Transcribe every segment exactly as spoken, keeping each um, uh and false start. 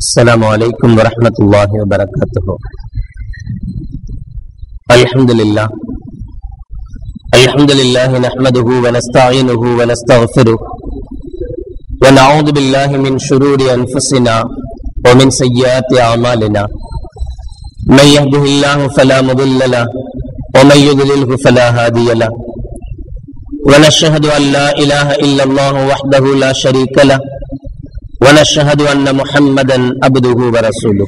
السلام عليكم ورحمة الله وبركاته. الحمد لله الحمد لله نحمده ونستعينه ونستغفره ونعوذ بالله من شرور أنفسنا ومن سيئات أعمالنا. من يهده الله فلا مضل له ومن يضلله فلا هادي له. ونشهد أن لا إله إلا الله وحده لا شريك له ونشهد أن محمدا عبده ورسوله.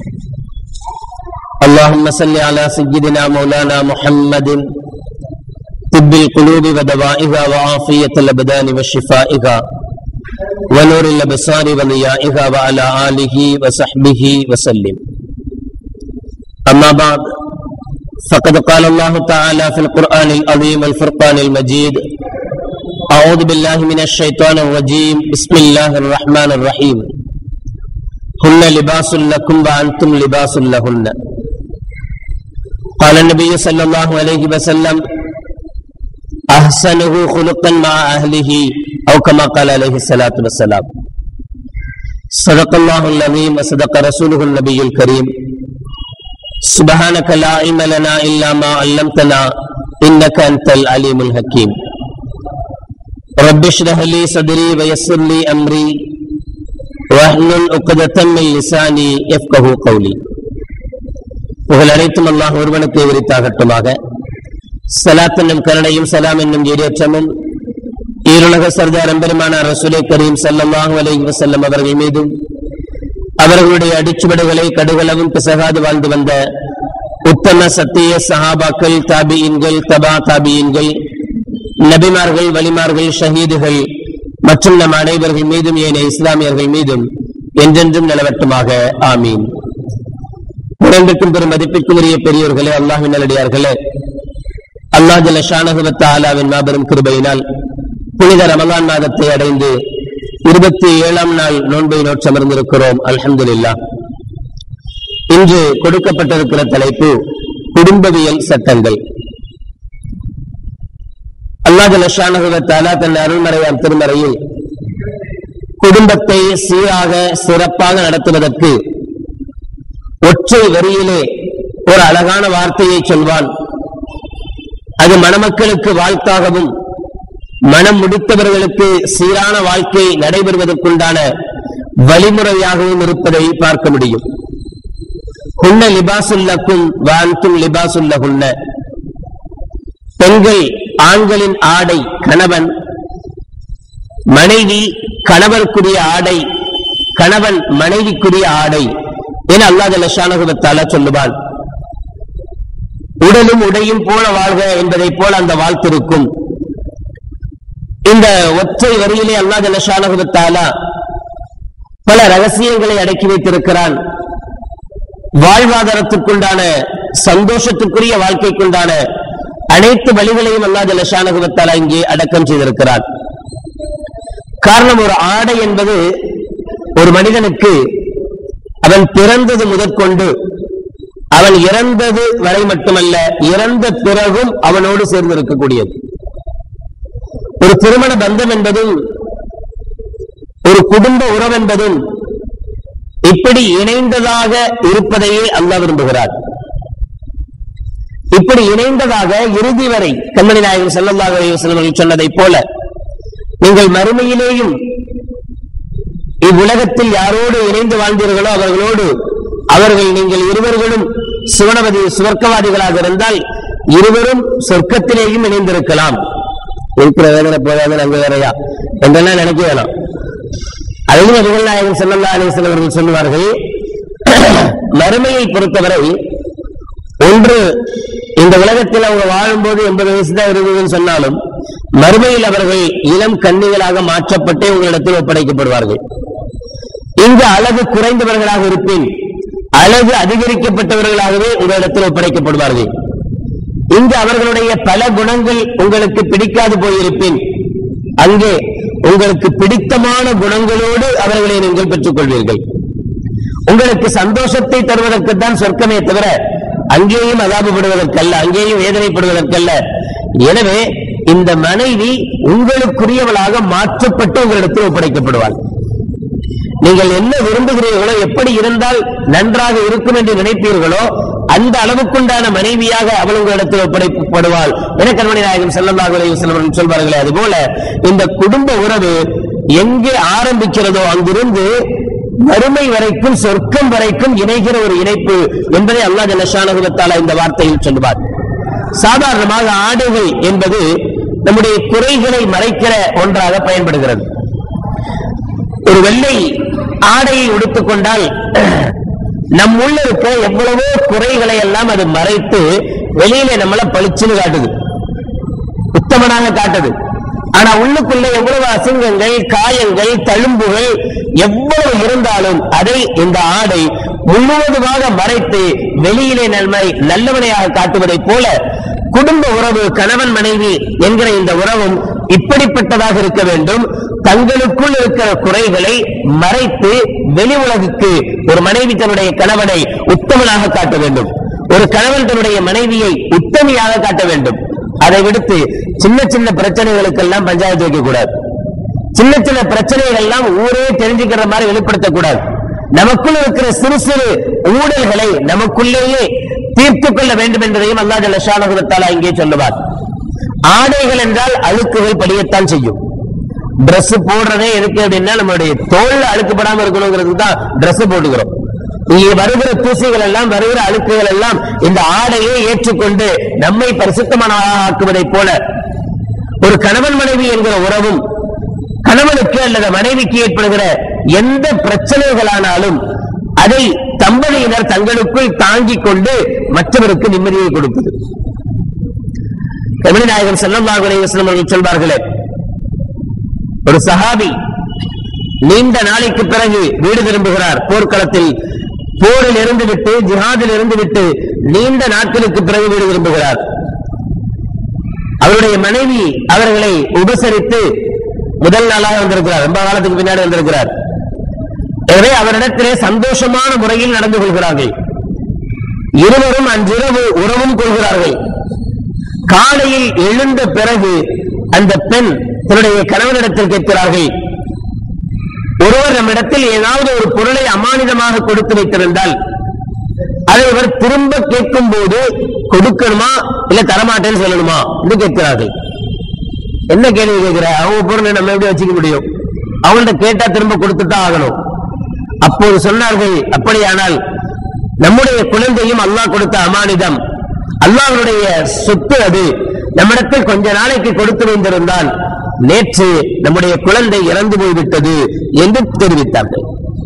اللهم صل على سيدنا مولانا محمد طب القلوب ودوائها وعافية الأبدان وشفائها ونور الأبصار وضيائها وعلى آله وصحبه وسلم. أما بعد، فقد قال الله تعالى في القرآن العظيم الفرقان المجيد: أعوذ بالله من الشيطان الرجيم، بسم الله الرحمن الرحيم. هن لباس لكم وأنتم لباس لهن. قال النبي صلى الله عليه وسلم: أحسنه خلقا مع أهله، أو كما قال عليه الصلاة والسلام. صدق الله العظيم وصدق رسوله النبي الكريم. سبحانك لا علم لنا إلا ما علمتنا إنك أنت العليم الحكيم. رب اشرح لي صدري ويسر لي أمري واحلل عقدة من لساني يفقهوا قولي. புகழ் அனைத்தும் அல்லாஹ் ஒருவனுக்கு உரித்தாகட்டுமாக. ஸலாத் என்னும் கருணையும் சலாம் என்னும் ஈடேற்றமும் ஈருலக சர்தார் எம்பெருமானார் ரசூலே கரீம் ஸல்லல்லாஹு அலைஹி வஸல்லம் அவர்கள் மீதும் அவர்களுடைய அடிச்சுவடுகளை கடுகளவும் பிசகாது வாழ்ந்து வந்த உத்தம சத்திய சஹாபாக்கள், தாபியீன்கள், தபா தாபியீன்கள், நபிமார்கள், வலிமார்கள், ஷஹீதுகள் மற்றும் நம் அனைவர்கள் மீதும் ஏனைய இஸ்லாமியர்கள் மீதும் என்றென்றும் நிலவட்டுமாக. ஆமீன். உடம்பிற்கும் பெரும் மதிப்பிற்கும் உரிய பெரியோர்களே, அல்லாஹ்வின் நல்லடியார்களே, அல்லாஹ் ஜல்ல ஷானஹு வ தஆலாவின் மாபெரும் கிருபையினால் புனித ரமலான் மாதத்தை அடைந்து இருபத்தி ஏழாம் நாள் நோன்பை நோற்றமர்ந்திருக்கிறோம். அல்ஹம்துலில்லாஹ். இன்று கொடுக்கப்பட்டிருக்கிற தலைப்பு குடும்பவியல் சட்டங்கள். அல்லாஹ் ஜல்ல ஷானஹு வ தஆலா தன் அருள்மறையாம் திருமறையில் குடும்பத்தை சீராக சிறப்பாக நடத்துவதற்கு ஒற்றை வரியிலே ஒரு அழகான வார்த்தையை சொல்வான். அது மணமக்களுக்கு வாழ்த்தாகவும் மனம் முடித்தவர்களுக்கு சீரான வாழ்க்கை நடைபெறுவதற்குண்டான வழிமுறையாகவும் இருப்பதை பார்க்க முடியும். ஹுன்ன லிபாசுல்லக்கும் வ அன்தும் லிபாசுல்லஹுன்ன. பெண்கள் ஆண்களின் ஆடை, கணவன் மனைவி கணவருக்குரிய ஆடை, கணவன் மனைவிக்குரிய ஆடை என அல்லாஹ் ஜல்ல ஷானஹு வ தஆலா சொல்லுவான். உடலும் உடையும் போல வாழ்க என்பதை போல அந்த வாழ்த்திருக்கும். இந்த ஒற்றை வரியிலே அல்லாஹ் ஜல்ல ஷானஹு வ தஆலா பல ரகசியங்களை அடக்கி வைத்திருக்கிறான். வாழ்வாதாரத்திற்குண்டான, சந்தோஷத்துக்குரிய வாழ்க்கைக்குண்டான அனைத்து வழிகளையும் அல்லாஹ் ஜல்ல ஷானஹு வ தஆலா இங்கே அடக்கம் செய்திருக்கிறான். காரணம், ஒரு ஆடை என்பது ஒரு மனிதனுக்கு அவன் பிறந்தது முதற்கொண்டு அவன் இறந்தது வரை மட்டுமல்ல, இறந்த பிறகும் அவனோடு சேர்ந்து இருக்கக்கூடியது. ஒரு திருமண பந்தம் என்பதும் ஒரு குடும்ப உறவு என்பதும் இப்படி இணைந்ததாக இருப்பதையே அல்லாஹ் விரும்புகிறார். இப்படி இணைந்ததாக இறுதி வரை கண்மணி நாயகம் ஸல்லல்லாஹு அலைஹி வஸல்லம் சொன்னதை போல நீங்கள் மறுமையிலேயும் இவ்வுலகத்தில் யாரோடு இணைந்து வாழ்ந்தீர்களோ அவர்களோடு அவர்கள் நீங்கள் இருவர்களும் சுவனவதி சுவர்க்கவாதிகளாக இருந்தால் இருவரும் சொர்க்கத்திலேயும் இணைந்திருக்கலாம். இருக்கிற வேதனை போதாது அங்கு வேறையா என்றெல்லாம் நினைக்க வேணாம். அதையும் நபிகள் நாயகம் ஸல்லல்லாஹு அலைஹி வஸல்லம் அவர்கள் சொல்லுவார்கள், மறுமையை பொறுத்தவரை ஒன்று இந்த உலகத்தில் அவங்க வாழும்போது எண்பது வயசு தான் இருந்ததுன்னு சொன்னாலும் மறுமையில் அவர்கள் இளம் கன்னிகளாக மாற்றப்பட்டே உங்களிடத்தில் ஒப்படைக்கப்படுவார்கள். இங்கு அழகு குறைந்தவர்களாக இருப்பேன், அழகு அதிகரிக்கப்பட்டவர்களாகவே உங்களிடத்தில் ஒப்படைக்கப்படுவார்கள். இங்கு அவர்களுடைய பல குணங்கள் உங்களுக்கு பிடிக்காது போயிருப்பேன், அங்கே உங்களுக்கு பிடித்தமான குணங்களோடு அவர்களை நீங்கள் பெற்றுக் கொள்வீர்கள். உங்களுக்கு சந்தோஷத்தை தருவதற்குத்தான் சொர்க்கமே தவிர அங்கேயும் அதாபப்படுவதற்கல்ல, அங்கேயும் வேதனைப்படுவதற்கல்ல. எனவே இந்த மனைவி உங்களுக்குரியவளாக மாற்றப்பட்டு உங்களிடத்தில் ஒப்படைக்கப்படுவாள். நீங்கள் என்ன விரும்புகிறீர்களோ, எப்படி இருந்தால் நன்றாக இருக்கும் என்று நினைப்பீர்களோ அந்த அளவுக்குண்டான மனைவியாக அவள் உங்களிடத்தில் ஒப்படைக்கப்படுவாள் என கண்மணி நாயகம் ஸல்லல்லாஹு அலைஹி வஸல்லம் சொல்வார்களே, அதுபோல இந்த குடும்ப உறவு எங்கே ஆரம்பிக்கிறதோ அங்கிருந்து மறுமை வரைக்கும், சொர்க்கம் வரைக்கும் இணைகிற ஒரு இணைப்பு என்பதை அல்லாஹ் ஜல்ல ஷானஹு வ தஆலா இந்த வார்த்தையில் சொல்வார். சாதாரணமாக ஆடைகள் என்பது நம்முடைய குறைகளை மறைக்கிற ஒன்றாக பயன்படுகிறது. ஒரு வெள்ளை ஆடையை உடுத்துக் கொண்டால் நம்முள்ள இருக்க எவ்வளவோ குறைகளை எல்லாம் அது மறைத்து வெளியில நம்மள பளிச்சுன்னு காட்டுது, உத்தமனாக காட்டுது. ஆனா உள்ளுக்குள்ள எவ்வளவு அசிங்கங்கள், காயங்கள், தழும்புகள் எவ்வளவு இருந்தாலும் அதை இந்த ஆடை முழுவதுமாக மறைத்து வெளியிலே நன்மை நல்லவனையாக காட்டுவதை போல குடும்ப உறவு, கணவன் மனைவி என்கிற இந்த உறவும் இப்படிப்பட்டதாக இருக்க வேண்டும். தங்களுக்குள் இருக்கிற குறைகளை மறைத்து வெளி உலகுக்கு ஒரு மனைவி தன்னுடைய கணவனை உத்தமனாக காட்ட வேண்டும், ஒரு கணவன் தன்னுடைய மனைவியை உத்தமியாக காட்ட வேண்டும். அதை விடுத்து சின்ன சின்ன பிரச்சனைகளுக்கெல்லாம் பஞ்சாயத்து வைக்க கூடாது. சின்ன சின்ன பிரச்சனைகள் எல்லாம் ஊரே தெரிஞ்சுக்கிற மாதிரி வெளிப்படுத்தக்கூடாது. நமக்குள் இருக்கிற சிறு சிறு ஊழல்களை நமக்குள்ளேயே தீர்த்துக் கொள்ள வேண்டும் என்பதையும் அல்லாஹ் ஜல்ல ஷானஹு வ தஆலா இங்கே சொல்லுவார். ஆடைகள் என்றால் அழுக்குகள் படியத்தான் செய்யும். டிரெஸ் போடுறதே எதுக்கு அப்படின்னா நம்மளுடைய தோல்ல அழுக்குப்படாம இருக்கணுங்கிறதுக்கு தான் டிரெஸ் போட்டுக்கிறோம். இங்கே வருகிற தூசிகள் எல்லாம், வருகிற அழுக்குகள் எல்லாம் இந்த ஆடையை ஏற்றுக்கொண்டு நம்மை பரிசுத்தமானதாக ஆக்குவதை போல ஒரு கணவன் மனைவி என்கிற உறவும், கணவனுக்கு அல்லது மனைவிக்கு ஏற்படுகிற எந்த பிரச்சனைகளானாலும் அதை தம்பதியினர் தங்களுக்குள் தாங்கிக் கொண்டு மற்றவருக்கு நிம்மதியை கொடுப்பது. கண்மணி நாயகம் ஸல்லல்லாஹு அலைஹி வஸல்லம் அவர்கள் சொல்வார்களே, ஒரு சஹாபி நீண்ட நாளைக்கு பிறகு வீடு திரும்புகிறார். போர்க்களத்தில் போரில் இருந்து விட்டு, ஜிஹாதில் இருந்து விட்டு நீண்ட நாட்களுக்கு பிறகு வீடு திரும்புகிறார். அவருடைய மனைவி அவர்களை உபசரித்து முதல் நாளாக வந்திருக்கிறார், ரொம்ப காலத்துக்கு பின்னாடி வந்திருக்கிறார். எனவே அவரிடத்திலே சந்தோஷமான முறையில் நடந்து கொள்கிறார்கள். இருவரும் அன்றிரவு உறவும் கொள்கிறார்கள். காலையில் எழுந்த பிறகு அந்த பெண் தன்னுடைய கணவனிடத்தில் கேட்கிறார்கள், ஒருவர் நம்மிடத்தில் ஏதாவது ஒரு பொருளை அமானிதமாக கொடுத்து வைத்திருந்தால் அதை இவர் திரும்ப கேட்கும் போது கொடுக்கணுமா இல்ல தரமாட்டேன்னு சொல்லணுமா என்று கேட்கிறார்கள். என்ன கேள்வி கேட்கிற? அவங்க பொருளை நம்ம எப்படி வச்சுக்க முடியும்? அவங்கள்ட்ட கேட்டா திரும்ப கொடுத்துதான் ஆகணும். அப்போது சொன்னார்கள், அப்படியானால் நம்முடைய குழந்தையும் அல்லாஹ் கொடுத்த அமானிதம், அல்லாஹ்வுடைய சொத்து, அது நம்மிடத்தில் கொஞ்ச நாளைக்கு கொடுத்து வைத்திருந்தால் நேற்று நம்முடைய குழந்தை இறந்து போய்விட்டது என்று தெரிவித்தார்கள்.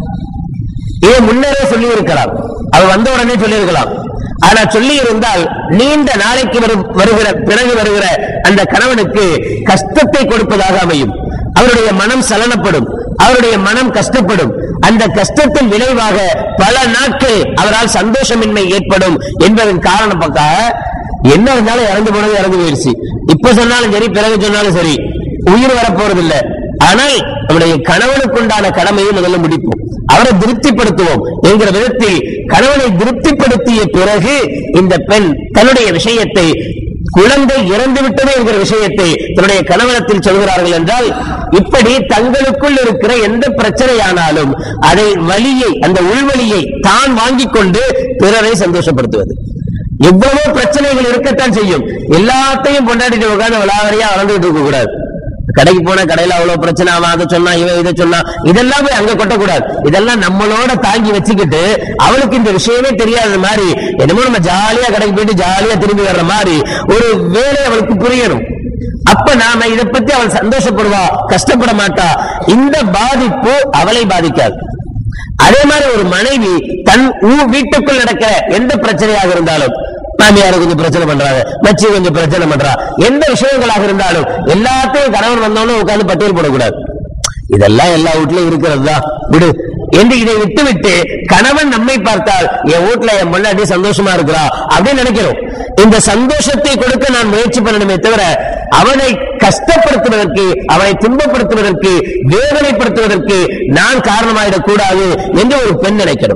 இதை முன்னரே சொல்லி இருக்கலாம், அவர் வந்த உடனே சொல்லி இருக்கலாம். ஆனா சொல்லி இருந்தால் நீண்ட நாளைக்கு வருகிற பிறகு வருகிற அந்த கணவனுக்கு கஷ்டத்தை கொடுப்பதாக அமையும். அவருடைய மனம் சலனப்படும், அவருடைய மனம் கஷ்டப்படும். அந்த கஷ்டத்தின் விளைவாக பல நாட்கள் அவரால் சந்தோஷமின்மை ஏற்படும் என்பதன் காரணமாக என்ன இருந்தாலும் இறந்து போனது இறந்து போயிடுச்சு, இப்ப சொன்னாலும் சரி பிறகு சொன்னாலும் சரி உயிர் வரப்போறதில்லை. ஆனால் நம்முடைய கணவனுக்குண்டான கடமையை முதல்ல முடிப்போம், அவரை திருப்திப்படுத்துவோம் என்கிற விதத்தில் கணவனை திருப்திப்படுத்திய பிறகு இந்த பெண் தன்னுடைய விஷயத்தை, குழந்தை இறந்து விட்டது என்கிற விஷயத்தை தன்னுடைய கணவனத்தில் சொல்கிறார்கள் என்றால், இப்படி தங்களுக்குள் இருக்கிற எந்த பிரச்சனையானாலும் அதை வலியை, அந்த உள்வலியை தான் வாங்கிக் கொண்டு பிறரை சந்தோஷப்படுத்துவது. எவ்வளவோ பிரச்சனைகள் இருக்கத்தான் செய்யும், எல்லாத்தையும் கொண்டாடிட்டு உட்கார்ந்து விளாவரியா வளர்ந்துட்டு இருக்க கூடாது. கடைக்கு போன கடையில அவ்வளவு பிரச்சனை, அவன் அதை சொன்னா இவன் இதை சொன்னா, இதெல்லாம் போய் அங்க கொட்டக்கூடாது. இதெல்லாம் நம்மளோட தாங்கி வச்சுக்கிட்டு அவளுக்கு இந்த விஷயமே தெரியாத மாதிரி என்னமோ நம்ம ஜாலியா கடைக்கு போயிட்டு ஜாலியா திரும்பி வர்ற மாதிரி ஒரு வேலை அவளுக்கு புரியணும். அப்ப நாம இதை பத்தி அவள் சந்தோஷப்படுவா, கஷ்டப்பட மாட்டா. இந்த பாதிப்பு அவளை பாதிக்காது. அதே மாதிரி ஒரு மனைவி தன் வீட்டுக்குள் நடக்கிற எந்த பிரச்சனையாக இருந்தாலும், மாமியார் கொஞ்சம் பிரச்சனை பண்றாங்க, மச்சி கொஞ்சம் பிரச்சனை பண்றா, எந்த விஷயங்களாக இருந்தாலும் எல்லாத்தையும் கணவன் வந்தோன்னு உட்கார்ந்து பட்டியல் போடக்கூடாது. இதெல்லாம் எல்லா வீட்லயும் இருக்கிறது தான் விடு என்று இதை விட்டு விட்டு கணவன் நம்மை பார்த்தால் என் வீட்டுல என் பொண்டாட்டி சந்தோஷமா இருக்கிறா அப்படின்னு நினைக்கிறோம். இந்த சந்தோஷத்தை கொடுக்க நான் முயற்சி பண்ணணுமே தவிர அவனை கஷ்டப்படுத்துவதற்கு, அவனை துன்பப்படுத்துவதற்கு, வேதனைப்படுத்துவதற்கு நான் காரணமாயிடக் கூடாது என்று ஒரு பெண் நினைக்கிறோம்.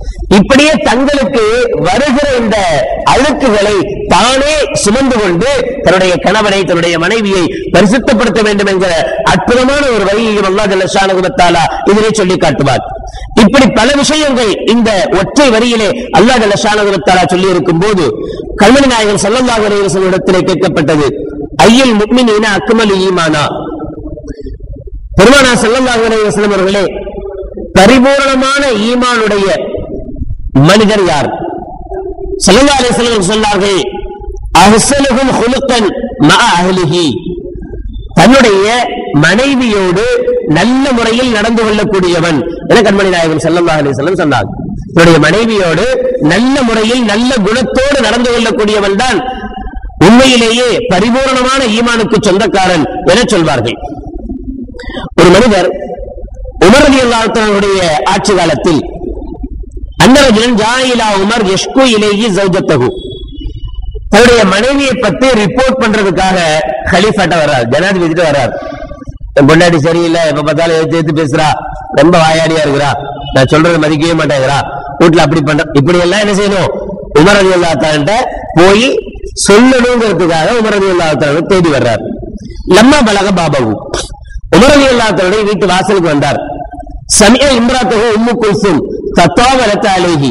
இப்படியே தங்களுக்கு வருகிற இந்த அழுக்குகளை தானே சுமந்து கொண்டு தன்னுடைய கணவனை தன்னுடைய மனைவியை பரிசுத்தப்படுத்த வேண்டும் என்கிற அற்புதமான ஒரு வழியையும் அல்லாஹ் ஜல்ல ஷானஹு வ தஆலா இதனை சொல்லி காட்டுவார். இப்படி பல விஷயங்கள் இந்த ஒற்றை வரியிலே அல்லாஹ் ஜல்ல ஷானஹு வ தஆலா சொல்லி இருக்கும் போது கண்மணி நாயகர் ஸல்லல்லாஹு அலைஹி வஸல்லம் இடத்திலே கேட்கப்பட்டது, ஐயுல் முஃமினீன அக்மலு ஈமானா, பெருமானார் ஸல்லல்லாஹு அலைஹி வஸல்லம் அவர்களே, பரிபூரணமான ஈமானுடைய மனிதர் யார்? ஸல்லல்லாஹு அலைஹி வஸல்லம் சொன்னார்கள், அஹ்ஸனுஹும் ஹுலுகன் மஅ அஹ்லிஹி, தன்னுடைய மனைவியோடு நல்ல முறையில் நடந்து கொள்ளக்கூடியவன் என கண்மணி நாயகம் ஸல்லல்லாஹு அலைஹி வஸல்லம் சொன்னார். தன்னுடைய மனைவியோடு நல்ல முறையில் நல்ல குணத்தோடு நடந்து கொள்ளக்கூடியவன் தான் உண்மையிலேயே பரிபூரணமான ஈமானுக்கு சொந்தக்காரன் என சொல்வார்கள். ஒரு மனிதர் உமர் ரலியல்லாஹு தஆலாவுடைய ஆட்சி காலத்தில் அன்னரஜுலன் ஜாயிலா உமர் யஷ்கு இலைஹி ஜௌஜத்தஹு, தன்னுடைய மனைவியை பத்தி ரிப்போர்ட் பண்றதுக்காக கலீஃபாட்ட வர்றார், ஜனாதிபதிட்டு வர்றார். என் பொண்டாட்டி சரியில்லை, எப்ப பார்த்தாலும் எடுத்து எடுத்து பேசுறா, ரொம்ப வாயாடியா இருக்கிறா, நான் சொல்றது மதிக்கவே மாட்டேங்கிறா, வீட்டுல அப்படி பண்ற, இப்படி எல்லாம் என்ன செய்யணும்? உமர் ரலியல்லாஹு தஆலா போய் சொல்லணுங்கிறதுக்காக உமர் ரலியல்லாஹு தஆலா தேடி வர்றார். லம்மா பலக பாபு, உமர் ரலியல்லாஹு தஆலா வீட்டு வாசலுக்கு வந்தார். சமிஅ இம்ராத்துஹு உம்மு குல்சும் தத்தாவலத் அலைஹி,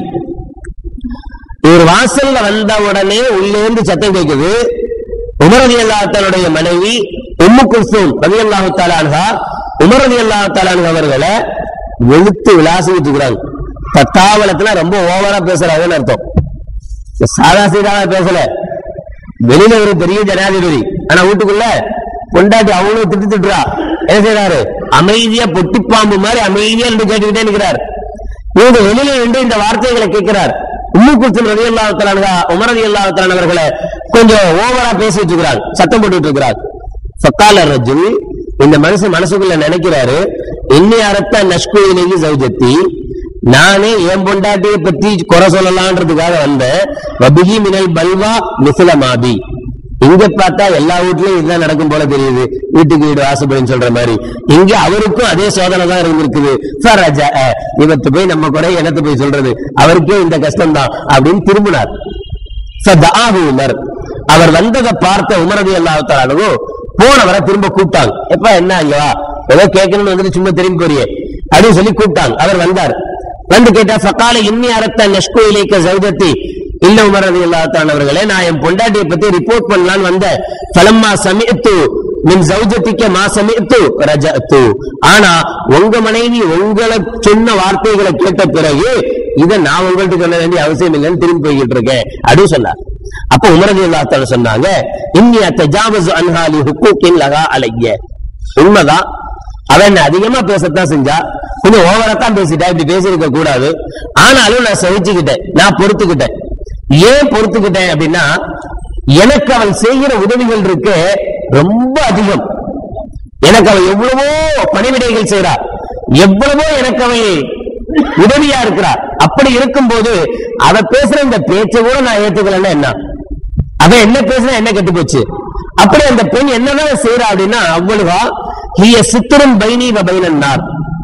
ஒரு வாசல்ல வந்த உடனே உள்ளே இருந்து சத்தம் கேட்குது. உமர் ரலியல்லாஹு தஆலாவுடைய மனைவி உம்மு குல்சும் ரலியல்லாஹு தஆலா அன்ஹா உமர் ரலியல்லாஹு தஆலா அன்ஹா அவர்களை வெளுத்து விளாசிட்டு இருக்கிறாங்க. தத்தாவலத்துல ரொம்ப ஓவரா பேசுறாங்கன்னு அர்த்தம். சாதா சீதாவா பேசல, வெளியில ஒரு பெரிய ஜனாதிபதி, ஆனா வீட்டுக்குள்ள கொண்டாட்டி அவங்களும் திட்டு திட்டுறா. என்ன செய்யறாரு? அமைதியா பொட்டிப்பாம்பு மாதிரி அமைதியா என்று கேட்டுக்கிட்டே இருக்கிறார். இவங்க வெளியில நின்று இந்த வார்த்தைகளை கேட்கிறார். உம்மு குல்சும் ரலியல்லாஹு தஆலா அன்ஹா உமர் ரலியல்லாஹு தஆலா அவர்களை கொஞ்சம் ஓவரா பேசிட்டு இருக்கிறார், சத்தம் போட்டுட்டு இருக்கிறார். ஃபக்கால ரஜுல், இந்த மனுஷன் மனசுக்குள்ள நினைக்கிறாரு, இன்னி அரத்த நஷ்கு இலைஹி ஜௌஜத்தி, நானே என் பொண்டாட்டியை பற்றி குறை சொல்லலான்றதுக்காக வந்த வபிஹி மினல் பல்வா மிஸ்ல மாபி, இங்க பார்த்தா எல்லா வீட்லயும் இதுதான் நடக்கும் போல தெரியுது, வீட்டுக்கு வீடு வாசப்படின்னு சொல்ற மாதிரி. இங்க அவருக்கும் அதே சோதனை தான் இருந்திருக்குது. இவத்து போய் நம்ம குறை என்னத்து போய் சொல்றது, அவருக்கே இந்த கஷ்டம் தான் அப்படின்னு திரும்பினார். உமர், அவர் வந்ததை பார்த்த உமர் ரலியல்லாஹு தஆலா போனவரை திரும்ப கூப்பிட்டாங்க. எப்ப என்ன இங்க வா, ஏதோ கேட்கணும்னு வந்துட்டு சும்மா திரும்பி போறியே அப்படின்னு சொல்லி கூப்பிட்டாங்க. அவர் வந்தார். வந்து கேட்டா ஃபகால இன்னி அரத்த நஷ்கு இலைக்க ஜௌஜத்தி, இல்ல உமர் ரலியல்லாஹு தஆலா அவர்களே, நான் என் பொண்டாட்டியை பத்தி ரிப்போர்ட் பண்ணலான்னு வந்தேன். ஃபலம்மா சமிஅத்து மின் ஜௌஜத்திக்க மா சமிஅத்து ரஜஅத்து, ஆனா உங்க மனைவி உங்களை சொன்ன வார்த்தைகளை கேட்ட பிறகு இதை நான் உங்கள்கிட்ட சொல்ல வேண்டிய அவசியம் இல்லைன்னு திரும்பி போய்கிட்டு இருக்கேன் அப்படின்னு சொன்னார். அப்ப உமர் ரலியல்லாஹு தஆலா சொன்னாங்க, இன்னி அத்தஜாவஸு அன்ஹா லி ஹுக்கூகின் லஹா அலைய, உண்மைதான் அவன் அதிகமா பேசத்தான் செஞ்சா, கொஞ்சம் ஓவரத்தான் பேசிட்டா, இப்படி பேசியிருக்க கூடாது, ஆனாலும் நான் சகிச்சுக்கிட்டேன், நான் பொறுத்துக்கிட்டேன். ஏன் பொறுத்துக்கிட்டேன் அப்படின்னா, எனக்கு அவன் செய்கிற உதவிகள் இருக்கு ரொம்ப அதிகம். எனக்கு அவன் எவ்வளவோ பணிவிடைகள் செய்யறா, எவ்வளவோ எனக்கு அவன் உதவியா இருக்கிறார். அப்படி இருக்கும் போது அவ பேசுற இந்த பேச்சை கூட நான் ஏத்துக்கலன்னா என்ன, அவன் என்ன பேசுனா என்ன கெட்டு போச்சு. அப்படி அந்த பெண் என்னதான் செய்யறா அப்படின்னா, அவ்வளவா ஹிய சித்திரம் பைனி வ பைனன்னார்,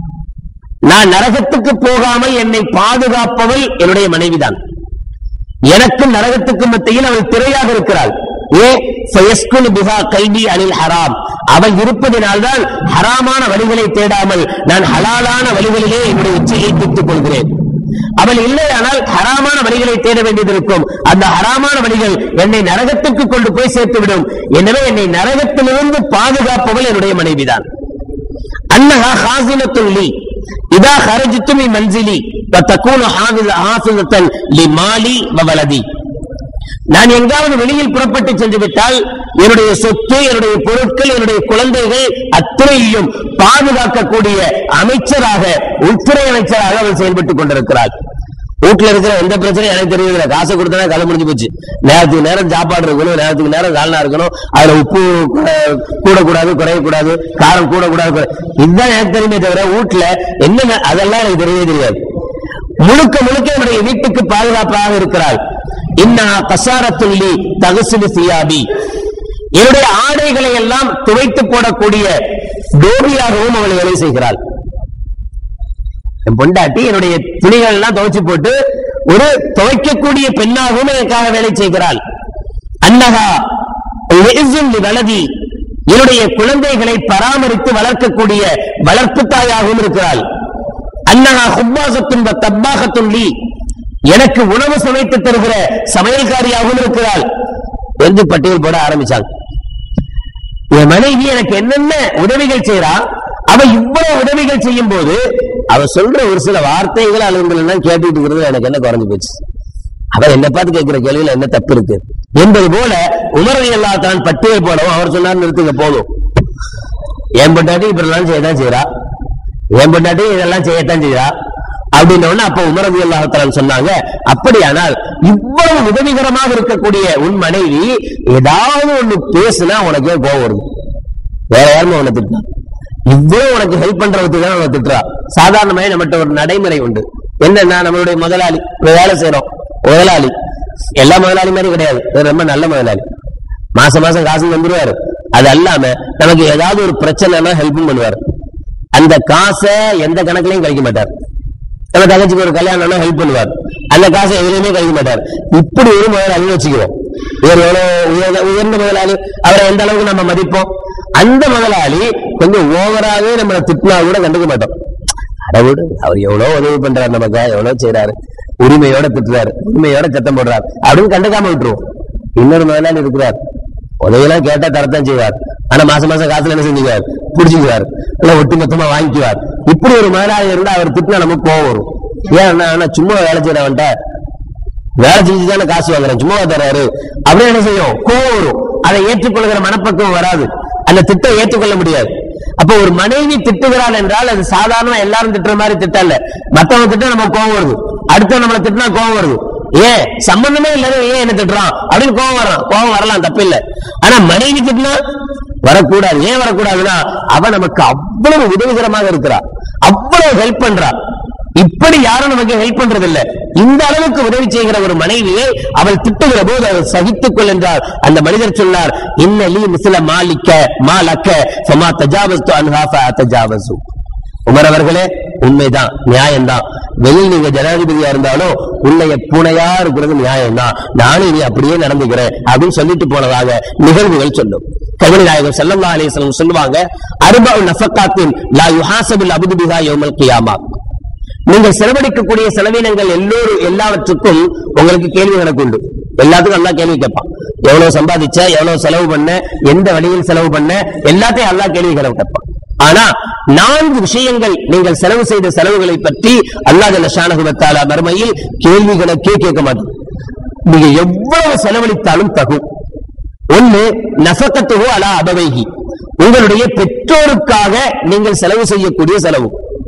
நான் நரகத்துக்கு போகாமல் என்னை பாதுகாப்பவள் என்னுடைய மனைவிதான். எனக்கும் நரகத்துக்கு மத்தியில் அவள் திரையாக இருக்கிறாள். ஏ ஃபயஸ்குனு பிஹா கைதி அனில் ஹராம், அவள் இருப்பதினால்தான் ஹராமான வழிகளை தேடாமல் நான் ஹலாலான வழிகளிலே என்னுடைய உச்சியை தீர்த்துக் கொள்கிறேன். அவள் இல்லையானால் ஹராமான வழிகளை தேட வேண்டியது இருக்கும். அந்த ஹராமான வழிகள் என்னை நரகத்துக்கு கொண்டு போய் சேர்த்துவிடும். எனவே என்னை நரகத்திலிருந்து பாதுகாப்பவள் என்னுடைய மனைவிதான். அன்னஹா ஹாஸினத்துன் லி இதா ஹரஜ்து மின் மன்சிலி வ தகூனு ஹாஃபிஸத்தன் லிமாலி வ வலதி, நான் எங்காவது வெளியில் புறப்பட்டு சென்று விட்டால் என்னுடைய சொத்து, என்னுடைய பொருட்கள், என்னுடைய குழந்தைகள் அத்தனையும் பாதுகாக்கக்கூடிய அமைச்சராக, உள்துறை அமைச்சராக அவள் செயல்பட்டுக் கொண்டிருக்கிறாள். வீட்டுல இருக்கிற எந்த பிரச்சனையும் எனக்கு தெரியுது, காசை கொடுத்தா காலம் முடிஞ்சு போச்சு. நேரத்துக்கு நேரம் சாப்பாடு இருக்கணும், நேரத்துக்கு நேரம் காலனா இருக்கணும், அதுல உப்பு கூடக்கூடாது, குறையக்கூடாது, காரம் கூடக்கூடாது, இதுதான் எனக்கு தெரியுமே தவிர வீட்டுல என்ன அதெல்லாம் எனக்கு தெரியவே தெரியாது. முழுக்க முழுக்க என்னுடைய வீட்டுக்கு பாதுகாப்பாக இருக்கிறாள். இன்னா கசாரத்துள்ளி தகுசுலு சியாபி, என்னுடைய ஆடைகளை எல்லாம் துவைத்து போடக்கூடிய டோபியாகவும் அவள் வேலை செய்கிறாள். என் பொண்டாட்டி என்னுடைய துணிகள் எல்லாம் துவைச்சு போட்டு ஒரு துவைக்கக்கூடிய பெண்ணாகவும் எனக்காக வேலை செய்கிறாள். அன்னஹா வலதி, என்னுடைய குழந்தைகளை பராமரித்து வளர்க்கக்கூடிய வளர்ப்பு தாயாகவும் இருக்கிறாள். அன்னஹா ஹுப்பாசத்தும் தப்பாகத்தும் லீ, எனக்கு உணவு சமைத்து தருகிற சமையல்காரியாகவும் இருக்கிறாள் என்று பட்டியல் போட ஆரம்பிச்சாங்க. என் மனைவி எனக்கு என்னென்ன உதவிகள் செய்யறா, அவ இவ்வளவு உதவிகள் செய்யும் போது அவ சொல்ற ஒரு சில வார்த்தைகள் அலுவலகம் கேட்டுட்டு இருக்கிறது எனக்கு என்ன குறைஞ்சு போச்சு, அவ என்ன பார்த்து கேட்கிற கேள்வியில என்ன தப்பு இருக்கு என்பது போல உமர் ரலியல்லாஹு தான் பட்டியல் போடவும் அவர் சொன்னார், நிறுத்துங்க போதும், என் பொண்டாட்டி இப்படிலாம் செய்யத்தான் செய்யறா, என் பொண்டாட்டி இதெல்லாம் செய்யத்தான் செய்யறா அப்படின்னு. அப்ப உமர் ரலியல்லாஹு தஆலா சொன்னாங்க, அப்படியானால் இவ்வளவு உதவிகரமாக இருக்கக்கூடிய உன் மனைவி ஏதாவது ஒண்ணு பேசுனா உனக்கே கோவம் வருது, வேற யாருமே உன்னை திட்டா, இவ்வளவு உனக்கு ஹெல்ப் பண்றதுக்கு தான் உன்னை திட்டுறா. சாதாரணமாக நம்மகிட்ட ஒரு நடைமுறை உண்டு, என்னன்னா நம்மளுடைய முதலாளி வேலை செய்யறோம், முதலாளி எல்லா முதலாளி மாதிரி கிடையாது, ரொம்ப நல்ல முதலாளி, மாசம் மாசம் காசு வந்துருவாரு. அது அல்லாம நமக்கு ஏதாவது ஒரு பிரச்சனைனா ஹெல்ப்பும் பண்ணுவாரு. அந்த காசை எந்த கணக்குலையும் கழிக்க மாட்டார். நம்ம தங்கச்சிக்கு ஒரு கல்யாணம்னா ஹெல்ப் பண்ணுவார், அந்த காசை எதுலையுமே கழிக்க மாட்டார். இப்படி ஒரு முதலாளி வச்சுக்கிறோம். இவர் எவ்வளவு உயர்ந்த முதலாளி, அவரை எந்த அளவுக்கு நம்ம மதிப்போம். அந்த முதலாளி கொஞ்சம் ஓவராகவே நம்மளை திட்டினா கூட கண்டுக்க மாட்டோம். அடவுடு அவர் எவ்வளவு உதவி பண்றாரு, நமக்கு எவ்வளவு செய்யறாரு, உரிமையோட திட்டுறாரு, உரிமையோட சத்தம் போடுறாரு அப்படின்னு கண்டுக்காம விட்டுருவோம். இன்னொரு முதலாளி இருக்கிறார், உதவியெல்லாம் கேட்டா தரத்தான் செய்வார், ஆனா மாசம் மாசம் காசுல என்ன செஞ்சுக்குவார், புடிச்சுக்குவார், எல்லாம் ஒட்டு மொத்தமா வாங்கிக்குவார். இப்படி ஒரு முதலாளி இருந்தா அவர் திட்டினா நமக்கு கோவம் வரும். ஏன்னா சும்மா வேலை செய்யறவன்ட்ட வேலை செஞ்சுதானே காசு வாங்குறேன், சும்மா தர்றாரு அப்படின்னு என்ன செய்யும், கோவம் வரும். அதை ஏற்றுக்கொள்கிற மனப்பக்குவம் வராது, அந்த திட்டம் ஏற்றுக்கொள்ள முடியாது. அப்ப ஒரு மனைவி திட்டுகிறாள் என்றால் அது சாதாரண எல்லாரும் திட்டுற மாதிரி திட்டம் இல்ல. மத்தவங்க திட்டம் நம்ம கோவம் வருது, அடுத்த நம்மளை திட்டினா கோவம் வருது, ஏன் சம்பந்தமே இல்லாத ஏன் என்ன திட்டுறான் அப்படின்னு கோவம் வரான். கோவம் வரலாம், தப்பு இல்லை. ஆனா மனைவி திட்டினா வரக்கூடாது. ஏன் வரக்கூடாதுன்னா அவ நமக்கு அவ்வளவு உதவிகரமாக இருக்கிறா, அவ்வளவு ஹெல்ப் பண்றா. இப்படி யாரும் நமக்கு ஹெல்ப் பண்றது இல்ல. இந்த அளவுக்கு உதவி செய்கிற ஒரு மனைவியை அவள் திட்டுகிற போது அவள் சகித்துக் கொள் என்றார். அந்த மனிதர் சொன்னார், இன்னலி மிஸ்ல மாலிக்க மாலக்க ஃபமா தஜாவஸ்து அன்ஹா ஃபஅதஜாவஸு. உமர் அவர்களே, உண்மைதான், நியாயம்தான். வெளியில் நீங்க ஜனாதிபதியா இருந்தாலும் உன்னைய பூனையா இருக்கிறது நியாயம்தான், நானும் இனி அப்படியே நடந்துக்கிறேன் அப்படின்னு சொல்லிட்டு போனதாக நிகழ்வுகள் சொல்லும். கல்வி நாயகம் ஸல்லல்லாஹு அலைஹி வஸல்லம் சொல்லுவாங்க, அர்பஉ நஃபகாத்தின் லா யுஹாஸபுல் அப்து பிஹா யௌமல் கியாமா. நீங்கள் செலவழிக்கக்கூடிய செலவினங்கள் எல்லோரும் எல்லாவற்றுக்கும் உங்களுக்கு கேள்வி கணக்கு உண்டு. எல்லாத்துக்கும் அல்லாஹ் கேள்வி கேட்பான். எவ்வளவு சம்பாதிச்ச, எவ்வளவு செலவு பண்ண, எந்த வழியில் செலவு பண்ண, எல்லாத்தையும் அல்லாஹ் கேள்வி கணக்கு கேட்பான். ஆனா நான்கு விஷயங்கள் நீங்கள் செலவு செய்த செலவுகளை பற்றி அல்லாஹ் ஜல்ல ஷானஹு வ தஆலா மறுமையில் கேள்வி கணக்கே கேட்க மாட்டான். நீங்க எவ்வளவு செலவழித்தாலும் தகும். ஒன்னு நஃபகத்துஹு அலா அபவைஹி, உங்களுடைய பெற்றோருக்காக நீங்கள் செலவு செய்யக்கூடிய செலவு.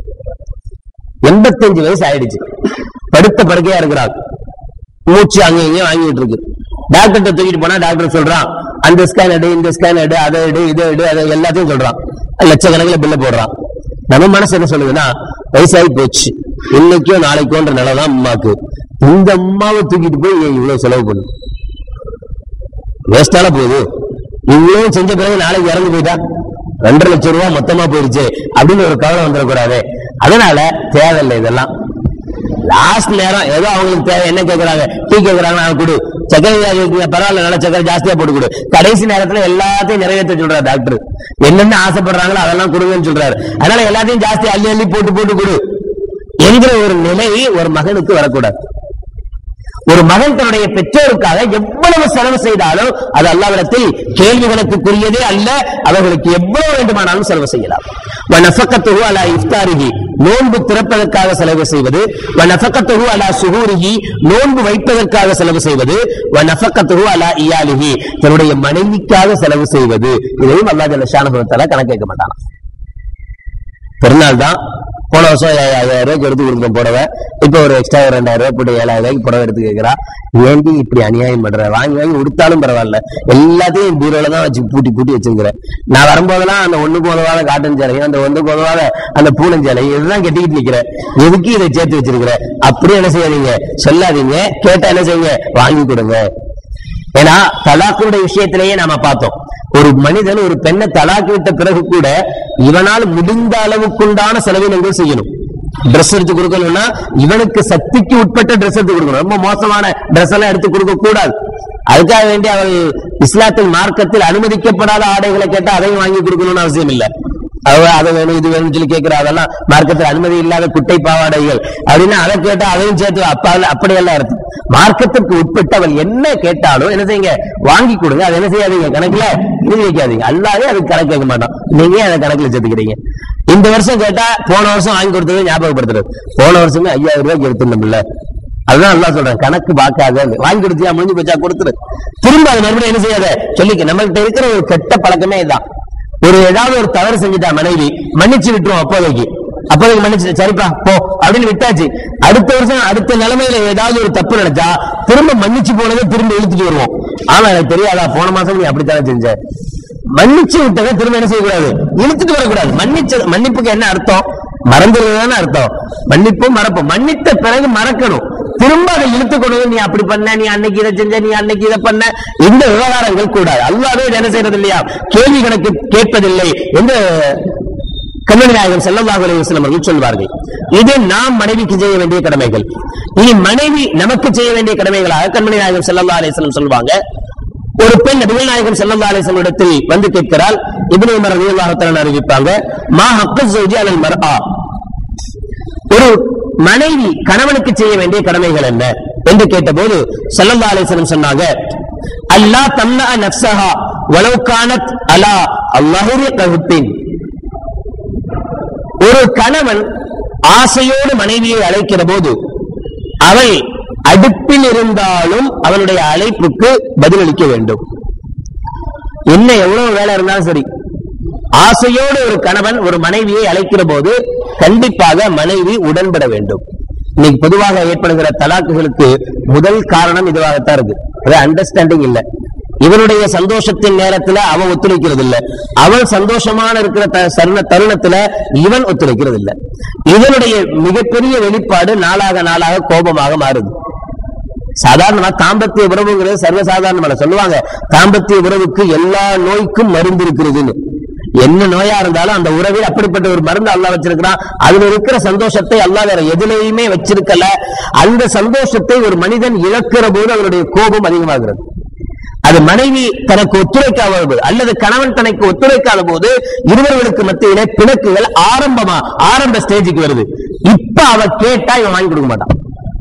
எண்பத்தஞ்சு வயசு ஆயிடுச்சு, படுத்த படுக்கையா இருக்கிறார், மூச்சு அங்க இங்கேயும் வாங்கிட்டு இருக்கு. டாக்டர்கிட்ட தூக்கிட்டு போனா டாக்டர் சொல்றான், அந்த ஸ்கேன் எடு, இந்த ஸ்கேன் எடு, அதை எடு, இதை எடு, அதை எல்லாத்தையும் சொல்றான், லட்சக்கணக்கில் பில்ல போடுறான். நம்ம மனசு என்ன சொல்லுதுன்னா, வயசாகி போச்சு, இன்னைக்கோ நாளைக்கோன்ற நிலைதான் அம்மாக்கு, இந்த அம்மாவை தூக்கிட்டு போய் இவ்வளவு செலவு பண்ணு, வேஸ்டால போகுது, இவ்வளவு செஞ்ச பிறகு நாளைக்கு இறந்து போயிட்டா ரெண்டரை லட்சம் ரூபாய் மொத்தமா போயிருச்சு அப்படின்னு ஒரு கவலை வந்துடக்கூடாது. அதனால தேவையில்லை இதெல்லாம். லாஸ்ட் நேரம் ஏதோ அவங்களுக்கு தேவை, என்ன கேட்கறாங்க, டீ கேட்கறாங்க, கொடு, சக்கரை பரவாயில்ல, நல்ல சக்கரை ஜாஸ்தியா போட்டு கொடு. கடைசி நேரத்துல எல்லாத்தையும் நிறைவேற்ற சொல்றாரு டாக்டர், என்னென்ன ஆசைப்படுறாங்களோ அதெல்லாம் கொடுங்கன்னு சொல்றாரு. அதனால எல்லாத்தையும் ஜாஸ்தி அள்ளி அள்ளி போட்டு போட்டு கொடு என்கிற ஒரு நிலை ஒரு மகனுக்கு வரக்கூடாது. ஒரு மகன் தன்னுடைய பெற்றோருக்காக எவ்வளவு செலவு செய்தாலும் அது அல்லாஹ்விடத்தில் கேள்விகளுக்குரியதே அல்ல. அவர்களுக்கு எவ்வளவு வேண்டுமானாலும் செலவு செய்யலாம். வனஃபகத்துஹு அலா இஃப்தாரிஹி, நோன்பு திறப்பதற்காக செலவு செய்வது. வனஃபகத்துஹு அலா சுஹூரிஹி, நோன்பு வைப்பதற்காக செலவு செய்வது. வனஃபகத்துஹு அலா இயாலிஹி, தன்னுடைய மனைவிக்காக செலவு செய்வது. இதையும் அல்லாஹ் ஜல்ல ஷானஹு வ தஆலா கணக்கு கேட்க மாட்டான். பெருநாள் தான், போன வருஷம் ஐயாயிரம் ரூபாய்க்கு எடுத்து கொடுத்தோம் புடவை, இப்ப ஒரு எக்ஸ்ட்ரா ரெண்டாயிரம் ரூபாய் போட்டு ஏழாயிரம் ரூபாய்க்கு புடவை எடுத்து கேட்கிறா. ஏண்டி இப்படி அநியாயம் பண்ற, வாங்கி வாங்கி உடுத்தாலும் பரவாயில்ல, எல்லாத்தையும் பீரோல தான் வச்சு பூட்டி பூட்டி வச்சிருக்கிறேன். நான் வரும்போதெல்லாம் அந்த ஒண்ணுக்கு உதவாத காட்டன் சேலையும் அந்த ஒண்ணுக்கு உதவாத அந்த பூனஞ்சேலை இதுதான் கட்டிக்கிட்டு நிக்கிறேன். எதுக்கு இதை சேர்த்து வச்சிருக்கிறேன்? அப்படியே என்ன செய்யாதீங்க, சொல்லாதீங்க, கேட்டா என்ன செய்யுங்க, வாங்கி கொடுங்க. ஏன்னா தலாக்குடைய விஷயத்திலேயே நாம பார்த்தோம், ஒரு மனிதன் ஒரு பெண்ணை தலாக்கு விட்ட பிறகு கூட இவனால் முடிந்த அளவுக்குண்டான செலவினங்கள் செய்யணும். ட்ரெஸ் எடுத்து கொடுக்கணும்னா இவனுக்கு சக்திக்கு உட்பட்ட ட்ரெஸ் எடுத்து கொடுக்கணும். ரொம்ப மோசமான ட்ரெஸ் எல்லாம் எடுத்து கொடுக்க கூடாது. அதுக்காக வேண்டி அவள் இஸ்லாத்தின் மார்க்கத்தில் அனுமதிக்கப்படாத ஆடைகளை கேட்டா அதையும் வாங்கி கொடுக்கணும்னு அவசியம் இல்லை. அவ அதை வேணும் இது வேணும்னு சொல்லி கேட்கிற அதெல்லாம் மார்க்கத்தில் அனுமதி இல்லாத குட்டை பாவாடைகள் அப்படின்னு அதை கேட்டா அதையும் சேர்த்து அப்பா அப்படியெல்லாம் இருக்கு. மார்க்கத்திற்கு உட்பட்டு அவள் என்ன கேட்டாலும் என்ன செய்யுங்க, வாங்கி கொடுங்க. அது என்ன செய்யாதீங்க, கணக்குல எழுதி வைக்காதீங்க. அல்லாவே அதுக்கு கணக்கு வைக்க மாட்டோம். நீங்க அதை கணக்குல சேர்த்துக்கிறீங்க. இந்த வருஷம் கேட்டா போன வருஷம் வாங்கி கொடுத்தது ஞாபகப்படுத்துறது. போன வருஷமே ஐயாயிரம் ரூபாய்க்கு எடுத்துடணும்ல, அதுதான் நல்லா சொல்றேன். கணக்கு பார்க்காத வாங்கி கொடுத்தியா முடிஞ்சு போச்சா கொடுத்துரு. திரும்ப அது மறுபடியும் என்ன செய்யாத சொல்லிக்க. நம்மகிட்ட இருக்கிற ஒரு கெட்ட பழக்கமே இதுதான். ஒரு ஏதாவது ஒரு தவறு செஞ்சுட்டா மனைவி மன்னிச்சு விட்டுரும். அப்போதைக்கு அப்போதைக்கு மன்னிச்சு சரிப்பா போ அப்படின்னு விட்டாச்சு. அடுத்த வருஷம் அடுத்த நிலைமையில ஏதாவது ஒரு தப்பு நினைச்சா திரும்ப மன்னிச்சு போனதை திரும்ப இழுத்துட்டு வருவோம். ஆனா எனக்கு தெரியாதா போன மாசம் நீ அப்படித்தானே செஞ்ச. மன்னிச்சு விட்டதை திரும்ப என்ன செய்யக்கூடாது, இழுத்துட்டு வரக்கூடாது. மன்னிச்ச மன்னிப்புக்கு என்ன அர்த்தம், மறந்துடுறதுன்னு அர்த்தம். மன்னிப்பும் மறப்போம். மன்னித்த பிறகு மறக்கணும். திரும்ப அதை இழுத்து கொண்டு நீ அப்படி பண்ண, நீ அன்னைக்கு இதை செஞ்ச, நீ அன்னைக்கு இதை பண்ண, இந்த விவகாரங்கள் கூடாது. அல்லாஹ்வே என்ன செய்யறது இல்லையா, கேள்வி கணக்கு கேட்பதில்லை என்று கண்மணி நாயகம் ஸல்லல்லாஹு அலைஹி வஸல்லம் அவர்கள் சொல்வார்கள். இது நாம் மனைவிக்கு செய்ய வேண்டிய கடமைகள். இனி மனைவி நமக்கு செய்ய வேண்டிய கடமைகளாக கண்மணி நாயகம் ஸல்லல்லாஹு அலைஹி வஸல்லம் சொல்வாங்க. ஒரு பெண் நபிகள் நாயகம் ஸல்லல்லாஹு அலைஹி வஸல்லம் இடத்தில் வந்து கேட்கிறாள். இப்னு உமர் ரலியல்லாஹு தஆலா அறிவிப்பாங்க, மா ஹக்கு ஸௌஜி அலல் மர்ஆ, ஒரு மனைவி கணவனுக்கு செய்ய வேண்டிய கடமைகள் என்ன என்று கேட்டபோது ஸல்லல்லாஹு அலைஹி வஸல்லம் சொன்னாங்க, அல்லாஹ் தம்னா நஃப்ஸஹா வலவ் கானத் அலா அல்லாஹுரி கஹுத்தின். ஒரு கணவன் ஆசையோடு மனைவியை அழைக்கிற போது அவள் அடுப்பில் இருந்தாலும் அவனுடைய அழைப்புக்கு பதிலளிக்க வேண்டும். என்ன எவ்வளவு வேலை இருந்தாலும் சரி, ஆசையோடு ஒரு கணவன் ஒரு மனைவியை அழைக்கிற போது கண்டிப்பாக மனைவி உடன்பட வேண்டும். இன்னைக்கு பொதுவாக ஏற்படுகிற தலாக்குகளுக்கு முதல் காரணம் இதுவாகத்தான் இருக்கு. அது அண்டர்ஸ்டாண்டிங் இல்ல. இவனுடைய சந்தோஷத்தின் நேரத்துல அவன் ஒத்துழைக்கிறது இல்ல, அவன் சந்தோஷமான இருக்கிற தருணத்துல இவன் ஒத்துழைக்கிறது இல்ல. இதனுடைய மிகப்பெரிய வெளிப்பாடு நாளாக நாளாக கோபமாக மாறுது. சாதாரணமா தாம்பத்திய உறவுங்கிறது சர்வசாதாரணமான சொல்லுவாங்க, தாம்பத்திய உறவுக்கு எல்லா நோய்க்கும் மருந்து இருக்கிறதுன்னு. என்ன நோயா இருந்தாலும் அந்த உறவில் அப்படிப்பட்ட ஒரு மருந்து அல்லாஹ் வச்சிருக்கிறான். அதுல இருக்கிற சந்தோஷத்தை அல்லாஹ் வேற எதுலையுமே வச்சிருக்கல. அந்த சந்தோஷத்தை ஒரு மனிதன் இழக்கிற போது அவருடைய கோபம் அதிகமாகிறது. அது மனைவி தனக்கு ஒத்துழைக்காத போது அல்லது கணவன் தனக்கு ஒத்துழைக்காத போது இருவர்களுக்கு மத்தியிலே பிணக்குகள் ஆரம்பமா ஆரம்ப ஸ்டேஜுக்கு வருது. இப்ப அவ கேட்டா இவன் வாங்கி கொடுக்க மாட்டான்.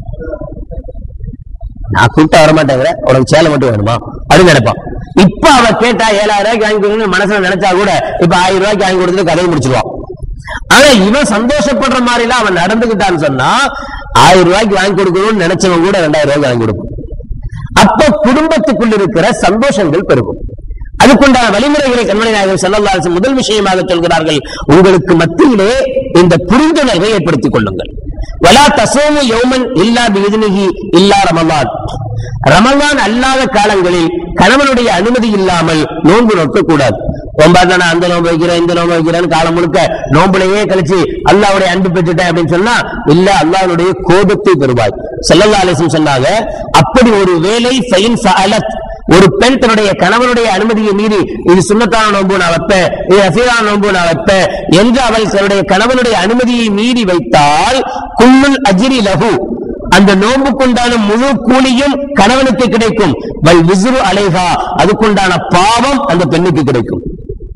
நான் கூப்பிட்டா வரமாட்டேங்கிற, உனக்கு சேலை மட்டும் வேணுமா அப்படின்னு நினைப்பான். இப்ப அவ கேட்டா ஏழாயிரம் ரூபாய்க்கு வாங்கி கொடுக்கணும்னு மனசுல நினைச்சா கூட இப்ப ஆயிரம் ரூபாய்க்கு வாங்கி கொடுத்துட்டு கதையை முடிச்சிருவான். ஆனா இவன் சந்தோஷப்படுற மாதிரி எல்லாம் அவன் நடந்துகிட்டான்னு சொன்னா ஆயிரம் ரூபாய்க்கு வாங்கி கொடுக்கணும்னு நினைச்சவன் கூட ரெண்டாயிரம் ரூபாய்க்கு வாங்கி கொடுக்கும். அப்ப குடும்பத்துக்குள் இருக்கிற சந்தோஷங்கள் பெருகும். அதுக்குண்டான வழிமுறைகளை கண்மணி நாயகம் ஸல்லல்லாஹு அலைஹி வஸல்லம் முதல் விஷயமாக சொல்கிறார்கள், உங்களுக்கு மத்தியிலே இந்த புரிந்துணர்வை ஏற்படுத்திக் கொள்ளுங்கள். வலா தஸூமு யௌமன் இல்லா பிஇذنஹி இல்லா ரமலான். ரமலான் அல்லாத காலங்களில் கணவனுடைய அனுமதி இல்லாமல் நோன்பு நோக்க கூடாது. ஒன்பது நான் அந்த நோன்பு வைக்கிறேன் இந்த நோன்பு வைக்கிறேன்னு காலம் முழுக்க நோன்புலையே கழிச்சு அல்லாஹ்வுடைய அன்பு பெற்றுட்டேன் அப்படின்னு சொன்னா இல்ல, அல்லாஹ்வுடைய கோபத்தை பெறுவாய். ஸல்லல்லாஹு அலைஹி வஸல்லம் சொன்னாங்க, அப்படி ஒரு வேலை ஃபைன் ஃபஅலத், ஒரு பெண் தன்னுடைய கணவனுடைய அனுமதியை மீறி இது சுன்னத்தான நோன்பு நான் வைப்பேன், இது அஃபீரான நோன்பு நான் வைப்பேன் என்று அவள் தன்னுடைய கணவனுடைய அனுமதியை மீறி வைத்தால் குல்லுல் அஜ்ரி லஹு, அந்த நோன்புக்குண்டான முழு கூலியும் கணவனுக்கு கிடைக்கும். வல் விஸ்ரு அலைஹா, அதுக்குண்டான பாவம் அந்த பெண்ணுக்கு கிடைக்கும்.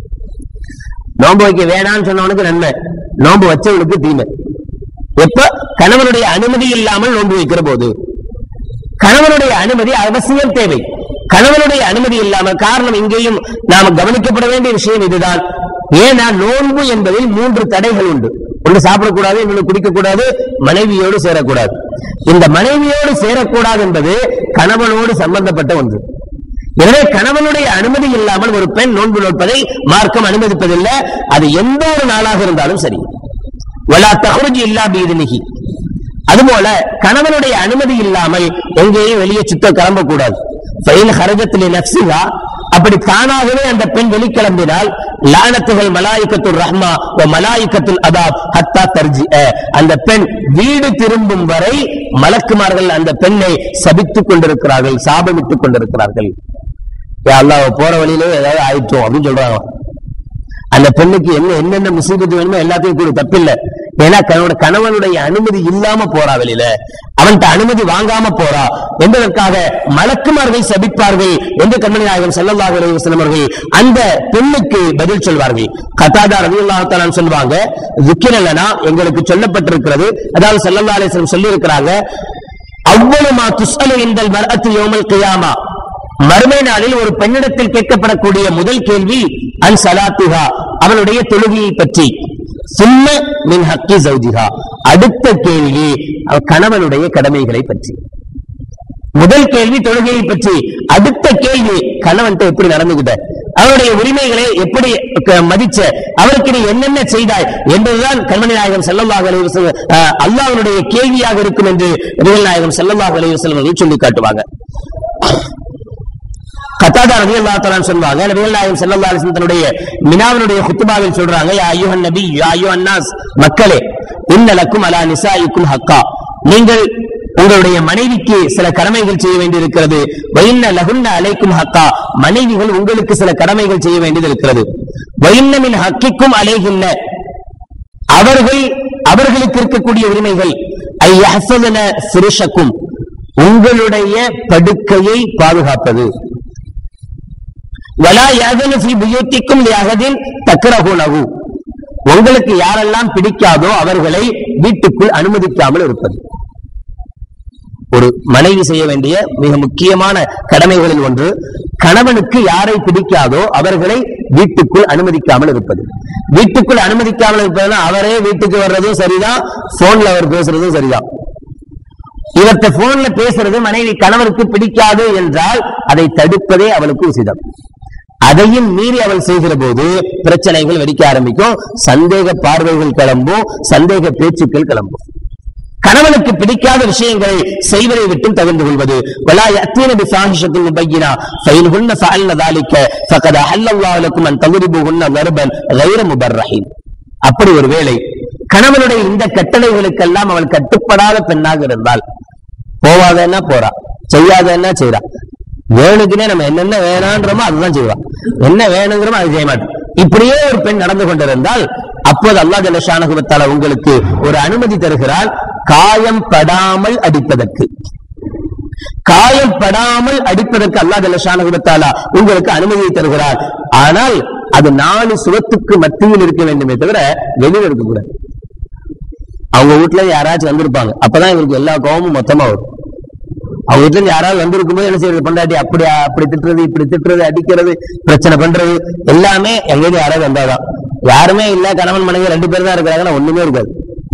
நோன்பு வைக்க வேணான்னு சொன்னவனுக்கு நன்மை, நோன்பு வச்சவனுக்கு தீமை. எப்ப கணவனுடைய அனுமதி இல்லாமல் நோன்பு வைக்கிற போது, கணவனுடைய அனுமதி அவசியம் தேவை. கணவனுடைய அனுமதி இல்லாமல், காரணம் இங்கேயும் நாம கவனிக்கப்பட வேண்டிய விஷயம் இதுதான். ஏன்னா நோன்பு என்பதில் மூன்று தடைகள் உண்டு. ஒன்று சாப்பிடக்கூடாது, இன்னொன்று குடிக்கக்கூடாது, மனைவியோடு சேரக்கூடாது. இந்த மனைவியோடு சேரக்கூடாது என்பது கணவனோடு சம்பந்தப்பட்ட ஒன்று. எனவே கணவனுடைய அனுமதி இல்லாமல் ஒரு பெண் நோன்பு நோட்பதை மார்க்கம் அனுமதிப்பதில்லை. அது எந்த ஒரு நாளாக இருந்தாலும் சரி. வலா தஹ்ருஜ் இல்லா பிஇذنஹி, அதுபோல கணவனுடைய அனுமதி இல்லாமல் எங்கேயும் வெளியே சுத்த கிளம்பக்கூடாது. ஃபைன் ஹரஜத் லினஃப்ஸிஹா, அப்படி தானாகவே அந்த பெண் வெளிக்கிளம்பினால் லானத்துகள் மலாயிகத்துர் ரஹ்மா வ மலாயிகத்துல் அதாப் ஹத்தா தர்ஜிஅ, அந்த பெண் வீடு திரும்பும் வரை மலக்குமார்கள் அந்த பெண்ணை சபித்துக் கொண்டிருக்கிறார்கள், சாபமிட்டுக் கொண்டிருக்கிறார்கள். யா அல்லாஹ், போற வழியிலே ஏதாவது ஆயிட்டோம் அப்படின்னு சொல்றாங்க. அந்த பெண்ணுக்கு என்ன என்னென்ன முசீபத்து வேணுமோ எல்லாத்தையும் கூட தப்பில்லை. ஏன்னா கணவனுடைய அனுமதி இல்லாம போறா, வெளியில அவன்கிட்ட அனுமதி வாங்காம போறா என்பதற்காக மலக்குமார்கள் சபிப்பார்கள் என்று கண்மணி நாயகம் ஸல்லல்லாஹு அலைஹி வஸல்லம் அவர்கள் அந்த பெண்ணுக்கு பதில் சொல்வார்கள். கதாதா ரலியல்லாஹு தஆலா சொல்வாங்க, ذிக்ரலனா எங்களுக்கு சொல்லப்பட்டிருக்கிறது, அதாவது ஸல்லல்லாஹு அலைஹி வஸல்லம் சொல்லி இருக்கிறாங்க, அவ்வளவு மா துஸ்அலு இன்தல் மர்அத்து யௌமல் கியாமா, மறுமை நாளில் ஒரு பெண்ணிடத்தில் கேட்கப்படக்கூடிய முதல் கேள்வி அன் ஸலாத்திஹா, அவளுடைய தொழுகையை பற்றி, சும்ம மின் ஹக்கி ஸௌஜிஹா, அடுத்த கேள்வி கணவனுடைய கடமைகளை பற்றி. முதல் கேள்வி தொழுகையை பற்றி, அடுத்த கேள்வி கணவன்கிட்ட எப்படி நடந்துகிட்ட, அவருடைய உரிமைகளை எப்படி மதிச்ச, அவருக்கு நீ என்னென்ன செய்தாய் என்பதுதான் கண்மணி நாயகம் ஸல்லல்லாஹு அலைஹி வஸல்லம் அல்லாஹ்வுடைய கேள்வியாக இருக்கும் என்று நபிகள் நாயகம் ஸல்லல்லாஹு அலைஹி வஸல்லம் அவர்கள் சொல்லி காட்டுவாங்க. கதாதா ரலியல்லாஹு தஆலா சொல்வாங்க, நபிகள் நாயகம் ஸல்லல்லாஹு அலைஹி வஸல்லம் தன்னுடைய மினாவினுடைய குத்பாவில் சொல்றாங்க, யா அய்யுஹன் நபி யா அய்யுஹன் நாஸ், மக்களே, இன்ன லக்கும் அலா நிசாயிக்கும் ஹக்கா, நீங்கள் உங்களுடைய மனைவிக்கு சில கடமைகள் செய்ய வேண்டியிருக்கிறது, வயின்ன லகுன்ன அலைக்கும் ஹக்கா, மனைவிகள் உங்களுக்கு சில கடமைகள் செய்ய வேண்டியது இருக்கிறது, வயின்ன மின் ஹக்கிக்கும் அலைகின்ன, அவர்கள் அவர்களுக்கு இருக்கக்கூடிய உரிமைகள், ஐ யஹ்ஃபதுன ஃபிருஷக்கும், உங்களுடைய படுக்கையை பாதுகாப்பது, வலா யஅதனு ஃபீ புயூத்திக்கும் லிஅஹதின் தக்ரஹூனஹு, உங்களுக்கு யாரெல்லாம் பிடிக்காதோ அவர்களை வீட்டுக்குள் அனுமதிக்காமல் இருப்பது. ஒரு மனைவி செய்ய வேண்டிய மிக முக்கியமான கடமைகளில் ஒன்று, கணவனுக்கு யாரை பிடிக்காதோ அவர்களை வீட்டுக்குள் அனுமதிக்காமல் இருப்பது. வீட்டுக்குள் அனுமதிக்காமல் இருப்பதுன்னா அவரே வீட்டுக்கு வர்றதும் சரிதான், போன்ல அவர் பேசுறதும் சரிதான். இவர்த்த போன்ல பேசுறது மனைவி கணவருக்கு பிடிக்காது என்றால் அதை தடுப்பதே அவளுக்கு உசிதம். அதையும் மீறி அவள் செய்கிற போது பிரச்சனைகள் வெடிக்க ஆரம்பிக்கும், சந்தேக பார்வைகள் கிளம்பும், சந்தேக பேச்சுக்கள் கிளம்பும். கணவனுக்கு பிடிக்காத விஷயங்களை செய்வதை விட்டு தவிர்த்து கொள்வது. வலா யஅதீன பிஃபாஹிஷத்தின் முபய்யினா ஃபைன்ஹுன்ன ஃபஅல்ன ذلك فقد أحل الله لكم أن تضربوهن ضربا غير مبرح. அப்படி ஒருவேளை கணவனுடைய இந்த கட்டளைகளுக்கெல்லாம் அவள் கட்டுப்படாத பெண்ணாக இருந்தால், போவாதன்னா போறா, செய்யாதன்னா செய்யறா, வேணுக்குனே நம்ம என்னென்ன வேணான்றோமோ அதுதான் செய்வா, என்ன வேணுங்கிறோமோ அது செய்ய மாட்டோம், இப்படியே ஒரு பெண் நடந்து கொண்டிருந்தால் அப்போது அல்லாஹ் ஜல்ல ஷானஹு வ தஆலா உங்களுக்கு ஒரு அனுமதி தருகிறார், காயம் படாமல் அடிப்பதற்கு. காயம் படாமல் அடிப்பதற்கு அல்லாஹ் ஜல்ல ஷானஹு வ தஆலா உங்களுக்கு அனுமதியை தருகிறார். ஆனால் அது நாலு சுவத்துக்கு மத்தியில் இருக்க வேண்டுமே தவிர வெளியில் இருக்கக்கூடாது. அவங்க வீட்டுல யாராச்சும் வந்திருப்பாங்க, அப்பதான் இவருக்கு எல்லா கோபமும் மொத்தமா வரும். அவங்க வீட்டுல இருந்து யாராவது வந்திருக்கும் போது என்ன செய்யறது, பொண்டாட்டி அப்படி அப்படி திட்டுறது, இப்படி திட்டுறது, அடிக்கிறது, பிரச்சனை பண்றது எல்லாமே எங்கேயும் யாராவது வந்தாதான். யாருமே இல்ல, கணவன் மனைவி ரெண்டு பேர் தான் இருக்கிறாங்கன்னா ஒண்ணுமே இருக்காது.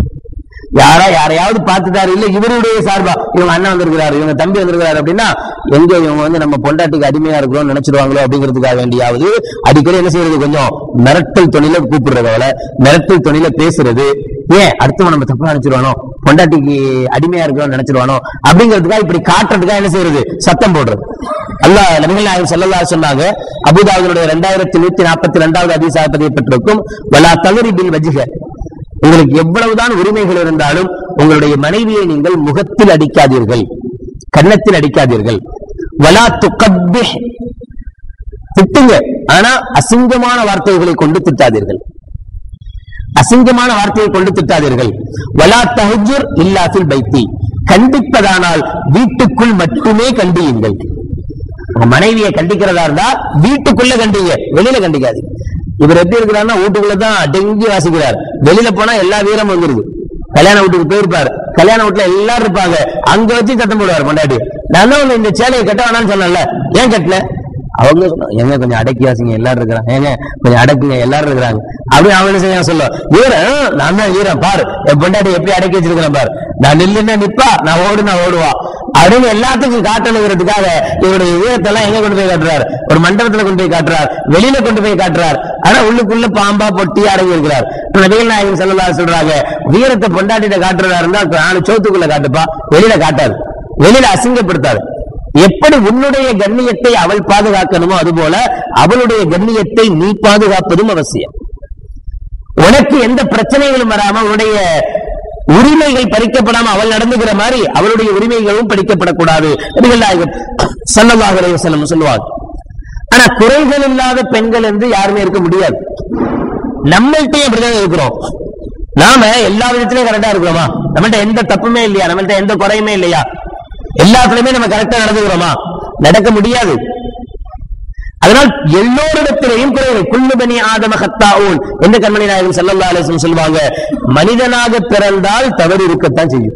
யாரா யாரையாவது பார்த்துட்டாரு, இல்ல இவருடைய சார்பா இவங்க அண்ணன் வந்திருக்கிறாரு, இவங்க தம்பி வந்திருக்கிறாரு அப்படின்னா எங்க இவங்க வந்து நம்ம பொண்டாட்டிக்கு அடிமையா இருக்கிறோம் நினைச்சிருவாங்களோ அப்படிங்கிறதுக்காக வேண்டியாவது அடிக்கடி என்ன செய்யறது, கொஞ்சம் மிரட்டல் துணியில கூப்பிடுறது, அவளை மிரட்டல் துணியில பேசுறது, ஏன் அடுத்தவன் நம்ம தப்பா நினைச்சிருவானோ, பொண்டாட்டிக்கு அடிமையா இருக்கிறோம் நினைச்சிருவானோ அப்படிங்கிறதுக்காக இப்படி காட்டுறதுக்காக என்ன செய்யறது, சத்தம் போடுறது. அல்லாஹ் நபிகள் நாயகம் ஸல்லல்லாஹு அலைஹி சொன்னாங்க, அபூதாவுதுடைய இரண்டாயிரத்தி நூத்தி நாற்பத்தி இரண்டாவது ஹதீஸாக பதியப்பட்டிருக்கும், வலா தக்ரிபில் வஜ்ஹ, உங்களுக்கு எவ்வளவுதான் உரிமைகள் இருந்தாலும் உங்களுடைய மனைவியை நீங்கள் முகத்தில் அடிக்காதீர்கள், கன்னத்தில் அடிக்காதீர்கள். வலா துகப்பிஹ், திட்டுங்க, ஆனா அசிங்கமான வார்த்தைகளை கொண்டு திட்டாதீர்கள், அசிங்கமான வார்த்தையை கொண்டு திட்டாதீர்கள். வலா தஹஜுர் இல்லா ஃபில் பைத்தி, கண்டிப்பதானால் வீட்டுக்குள் மட்டுமே கண்டியுங்கள். உங்க மனைவியை கண்டிக்கிறதா இருந்தா வீட்டுக்குள்ள கண்டிங்க, வெளியில கண்டிக்காதீங்க. இவர் எப்படி இருக்கிறாருன்னா வீட்டுக்குள்ளதான் டெங்கி வாசிக்கிறார், வெளியில போனா எல்லா வீரம் வந்துருது. கல்யாண வீட்டுக்கு போயிருப்பாரு, கல்யாண வீட்டுல எல்லாரும் இருப்பாங்க, அங்க வச்சு சத்தம் போடுவார் பொண்டாட்டி. நான் தான் இந்த சேலையை கட்ட வேணாம்னு சொன்னேன்ல, ஏன் கட்டல, அவங்க சொன்னாங்க எங்க கொஞ்சம் அடக்கி வாசிங்க, எல்லாரும் இருக்கிறாங்க, ஏங்க கொஞ்சம் அடக்குங்க, எல்லாரும் இருக்கிறாங்க அப்படின்னு அவங்க செய்ய சொல்ல, வீரன் நான் தான் வீரன் பாரு, என் பொண்டாட்டி எப்படி அடக்கி வச்சிருக்கிறேன் பாரு, நான் நில்லுன்னா நிப்பா, நான் ஓடுனா ஓடுவா அப்படின்னு எல்லாத்துக்கும் காட்டணுங்கிறதுக்காக இவருடைய வீரத்தெல்லாம் எங்க கொண்டு போய் காட்டுறாரு, ஒரு மண்டபத்துல கொண்டு போய் காட்டுறார், வெளியில கொண்டு போய் காட்டுறார். ஆனா உள்ளுக்குள்ள பாம்பா பொட்டி அடங்கி இருக்கிறார். நபிகள் நாயகம் ஸல்லல்லாஹு அலைஹி சொல்றாங்க, வீரத்தை பொண்டாட்டிட்ட காட்டுறதா இருந்தா நாலு சோத்துக்குள்ள காட்டுப்பா, வெளியில காட்டாது, வெளியில அசிங்கப்படுத்தாது. எப்படி உன்னுடைய கண்ணியத்தை அவள் பாதுகாக்கணுமோ அதுபோல அவளுடைய கண்ணியத்தை நீ பாதுகாப்பதும் அவசியம். உனக்கு எந்த பிரச்சனைகளும் வராம உன்னுடைய உரிமைகள் பறிக்கப்படாம அவள் நடந்துகிற மாதிரி அவளுடைய உரிமைகளும் பறிக்கப்படக்கூடாது. நபிகள் நாயகம் ஸல்லல்லாஹு அலைஹி வஸல்லம் சொல்லுவாங்க. ஆனா குறைகள் இல்லாத பெண்கள் என்று யாருமே இருக்க முடியாது. நம்மள்கிட்டயும் அப்படிதான் இருக்கிறோம். நாம எல்லா விதத்திலையும் கரெக்டா இருக்கிறோமா? நம்மள்ட்ட எந்த தப்புமே இல்லையா? நம்மள்ட்ட எந்த குறையுமே இல்லையா? எல்லாத்துலயுமே நம்ம கரெக்டா நடந்துக்கிறோமா? நடக்க முடியாது. அதனால் எல்லோரிடத்திலேயும் குறைகள். குல்லு பனி ஆதம கத்தாஊன் என்று கண்மணி நாயகம் ஸல்லல்லாஹு அலைஹி வஸல்லம் சொல்லுவாங்க. மனிதனாக பிறந்தால் தவறு இருக்கத்தான் செய்யும்.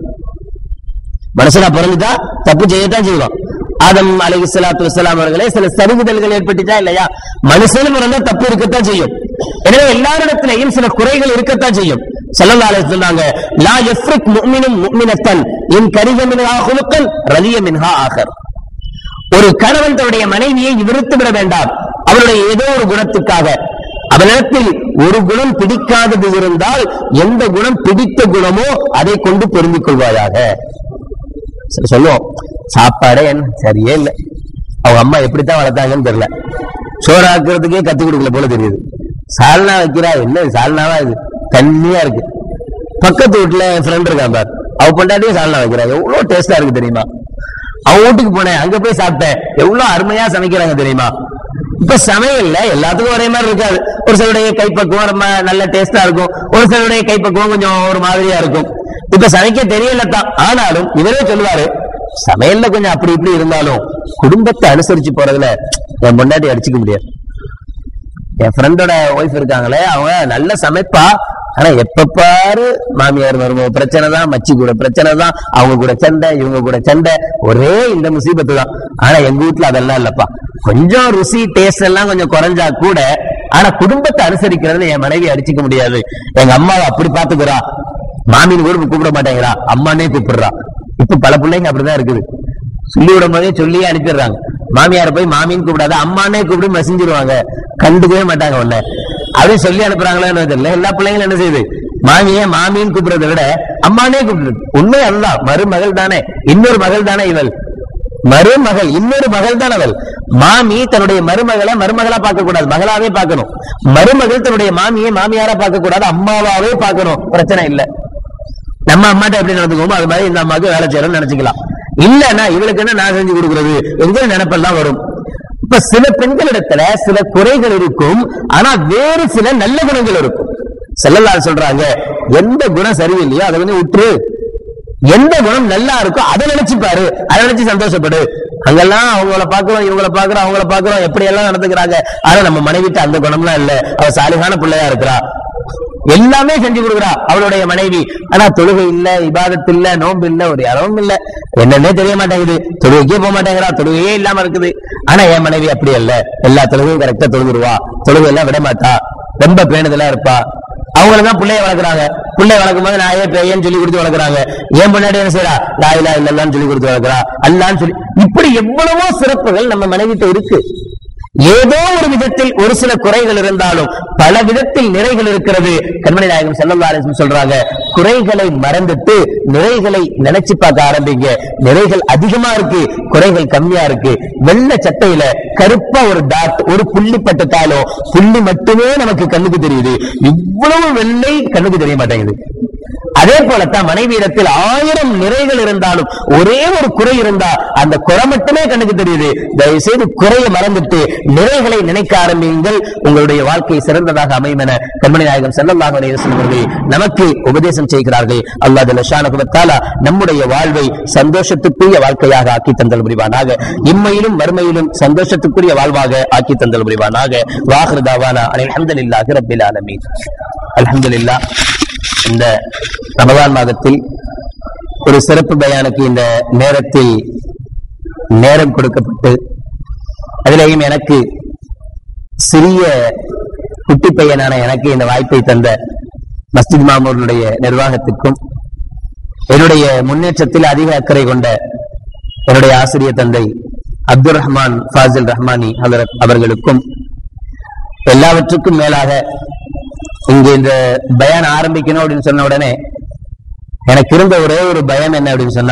மனுஷனா பிறந்துட்டா தப்பு செய்யத்தான் செய்வான். ஆதம் அலைஹிஸ்ஸலாத்து வஸ்ஸலாம் அவர்களே சில சருகுதல்கள் ஏற்பட்டுச்சா இல்லையா? மனுஷன் பிறந்தா தப்பு இருக்கத்தான் செய்யும். எனவே எல்லாரிடத்திலேயும் சில குறைகள் இருக்கத்தான் செய்யும். ஸல்லல்லாஹு அலைஹி வஸல்லம் சொன்னாங்க, லா யஃப்ரிக் முஃமினும் முஃமினத்தன் இன் கரிஹ மின்ஹா குலுகன் ரலிய மின்ஹா ஆகர். ஒரு கணவன் தன்னுடைய மனைவியை விருத்து விட வேண்டாம் அவருடைய ஏதோ ஒரு குணத்துக்காக. அவனிடத்தில் ஒரு குணம் பிடிக்காதது இருந்தால் எந்த குணம் பிடித்த குணமோ அதை கொண்டு பொருந்திக் கொள்வாயாக. சொல்லுவோம், சாப்பாடே என்ன சரியே இல்லை, அவங்க அம்மா எப்படித்தான் வளர்த்தாங்கன்னு தெரியல, சோறாக்குறதுக்கே கத்து கொடுக்கல போல தெரியுது, சால்னா வைக்கிறா என்ன சால்னாவா இது தண்ணியா இருக்கு. பக்கத்து வீட்டுல என் ஃப்ரெண்ட் இருக்கான் பார், அவ பொண்டாட்டியும் சால்னா வைக்கிறா, எவ்வளவு டேஸ்டா இருக்கு தெரியுமா? அவன் வீட்டுக்கு போனேன், அங்க போய் சாப்பிட்டேன், எவ்வளவு அருமையா சமைக்கிறாங்க தெரியுமா? இப்ப சமையல்ல எல்லாத்துக்கும் ஒரே மாதிரி இருக்காது. ஒரு சிலருடைய கைப்பக்குவம் ரொம்ப நல்ல டேஸ்டா இருக்கும், ஒரு சிலருடைய கைப்பக்குவம் கொஞ்சம் ஒரு மாதிரியா இருக்கும். இப்ப சமைக்க தெரியலத்தான், ஆனாலும் இவரே சொல்லுவாரு, சமையல்ல கொஞ்சம் அப்படி இப்படி இருந்தாலும் குடும்பத்தை அனுசரிச்சு போறதுல என் முன்னாடி அடிச்சுக்க முடியாது. என் ஃப்ரெண்டோட ஒய்ஃப் இருக்காங்களே, அவங்க நல்ல சமைப்பா, ஆனா எப்ப பாரு மாமியார் மருமக பிரச்சனை தான், மச்சி கூட பிரச்சனை தான், அவங்க கூட சண்டை, இவங்க கூட சண்டை, ஒரே இந்த முசீபத்து தான். ஆனா எங்க வீட்டுல அதெல்லாம் இல்லப்பா, கொஞ்சம் ருசி டேஸ்ட் எல்லாம் கொஞ்சம் குறைஞ்சா கூட, ஆனா குடும்பத்தை அனுசரிக்கிறதுல என் மனைவி அடிச்சுக்க முடியாது. எங்க அம்மாவை அப்படி பாத்துக்கிறா, மாமின்னு கூட கூப்பிட மாட்டேங்கிறா, அம்மானே கூப்பிடுறா. இப்ப பல பிள்ளைங்க அப்படிதான் இருக்குது, சொல்லி விடும் போதே சொல்லியே அனுப்பிடுறாங்க. மாமியார போய் மாமின்னு கூப்பிடாத அம்மானே கூப்பிட்டு மெசஞ்சிருவாங்க, கண்டுக்கவே மாட்டாங்க ஒண்ணு. அப்படின்னு சொல்லி அனுப்புறாங்களோ தெரியல. எல்லா பிள்ளைங்களும் என்ன செய்யுது, மாமியே மாமின்னு கூப்பிடுறதை விட அம்மானே கூப்பிடுறது. உண்மை அதுதான், மருமகள் தானே, இன்னொரு மகள் தானே இவள், மருமகள் இன்னொரு மகள் தான் அவள். மாமி தன்னுடைய மருமகளை மருமகளா பார்க்க கூடாது, மகளாவே பார்க்கணும். மருமகள் தன்னுடைய மாமியை மாமியாரா பார்க்க கூடாது, அம்மாவாவே பார்க்கணும். பிரச்சனை இல்லை, நம்ம அம்மாட்ட எப்படி நடந்துக்கோமோ அது மாதிரி இந்த அம்மாவுக்கு வேலை செய்யறோம்னு நினைச்சுக்கலாம். இல்லன்னா இவளுக்கு என்ன நான் செஞ்சு கொடுக்குறது எங்க நினைப்பெல்லாம் வரும். இப்ப சில பெண்களிடத்துல சில குறைகள் இருக்கும், ஆனா வேறு சில நல்ல குணங்கள் இருக்கும். ஸல்லல்லாஹு சொல்றாங்க, எந்த குணம் சரியில்லையோ அதை வந்து விட்டுரு, எந்த குணம் நல்லா இருக்கோ அதை நினைச்சு பாரு, அதை நினைச்சு சந்தோஷப்படு. அங்கெல்லாம் அவங்கள பாக்குறோம், இவங்களை பாக்குறோம், அவங்கள பாக்குறோம், எப்படி எல்லாம் நடந்துக்கிறாங்க. ஆனா நம்ம மனைவிட்டு அந்த குணம்லாம் இல்ல, அவ சாலிகான பிள்ளையா இருக்கிறா, எல்லாமே செஞ்சு கொடுக்குறா அவளுடைய மனைவி. ஆனா தொழுகை இல்ல, இபாதத்து இல்ல, நோன்பு இல்ல, ஒரு யாரும் இல்ல, என்னன்னே தெரிய மாட்டேங்குது, தொழுகைக்கே போக மாட்டேங்கிறா, தொழுகையே இல்லாம இருக்குது. ஆனா என் மனைவி அப்படி அல்ல, எல்லா தொழுகையும் கரெக்டா தொழுதுருவா, தொழுகை எல்லாம் விட மாட்டா, ரொம்ப பேணுதலா இருப்பா. அவங்களதான் பிள்ளைய வளர்க்குறாங்க, பிள்ளைய வளர்க்கும் போது நான் ஏன் பேயன்னு சொல்லி கொடுத்து வளர்க்குறாங்க. ஏன் முன்னாடி என்ன செய்யறா, லா இலாஹ இல்லல்லாஹ்னு சொல்லி கொடுத்து வளர்க்குறா, அல்லான்னு சொல்லி. இப்படி எவ்வளவோ சிறப்புகள் நம்ம மனைவிட்ட இருக்கு. ஏதோ ஒரு விதத்தில் ஒரு சில குறைகள் இருந்தாலும் பல விதத்தில் நிறைகள் இருக்கிறது. கண்மணி நாயகம் ஸல்லல்லாஹு அலைஹி வஸல்லம் சொல்றாங்க, குறைகளை மறந்துட்டு நிறைகளை நினைச்சு பார்க்க ஆரம்பிங்க. நிறைகள் அதிகமா இருக்கு, குறைகள் கம்மியா இருக்கு. வெள்ளை சட்டையில கருப்பா ஒரு டாட், ஒரு புள்ளி பட்டுட்டாலும் புள்ளி மட்டுமே நமக்கு கண்ணுக்கு தெரியுது, இவ்வளவு வெள்ளை கண்ணுக்கு தெரிய மாட்டேங்குது. அதே போலத்தான் மனைவி இடத்தில் ஆயிரம் நிறைகள் இருந்தாலும் ஒரே ஒரு குறை இருந்தா அந்த குறை மட்டுமே கண்ணுக்கு தெரியுது. தயவு செய்து குறையை மறந்துட்டு நிறைகளை நினைக்க ஆரம்பியுங்கள், உங்களுடைய வாழ்க்கை சிறந்ததாக அமையும் என கண்மணி நாயகம் ஸல்லல்லாஹு அலைஹி வஸல்லம் அவர்கள் நமக்கு உபதேசம் செய்கிறார்கள். அல்லாஹ் ஜல்ல ஷானஹு வ தஆலா நம்முடைய வாழ்வை சந்தோஷத்துக்குரிய வாழ்க்கையாக ஆக்கி தந்தல் புரிவானாக, இம்மையிலும் மறுமையிலும் சந்தோஷத்துக்குரிய வாழ்வாக ஆக்கி தந்தல் புரிவானாக. வாஹிரு தாவானா அனில் ஹம்துலில்லாஹி ரப்பில் ஆலமீன். அல்ஹம்துலில்லாஹ், இந்த ரமலான் மாதத்தில் ஒரு சிறப்பு பயானுக்கு இந்த நேரத்தில் நேரம் கொடுக்கப்பட்டு, அதிலேயும் எனக்கு சிறிய குட்டி பையனான எனக்கு இந்த வாய்ப்பை தந்த மஸ்ஜித் மாமூருடைய நிர்வாகத்திற்கும், என்னுடைய முன்னேற்றத்தில் அதிக அக்கறை கொண்ட என்னுடைய ஆசிரியர் தந்தை அப்துல் ரஹ்மான் ஃபாசில் ரஹ்மானி அவர்களுக்கும், எல்லாவற்றுக்கும் மேலாக இங்க இந்த பயான் ஆரம்பிக்கணும் அப்படின்னு சொன்ன உடனே எனக்கு இருந்த ஒரே ஒரு பயம் என்ன அப்படின்னு சொன்னா,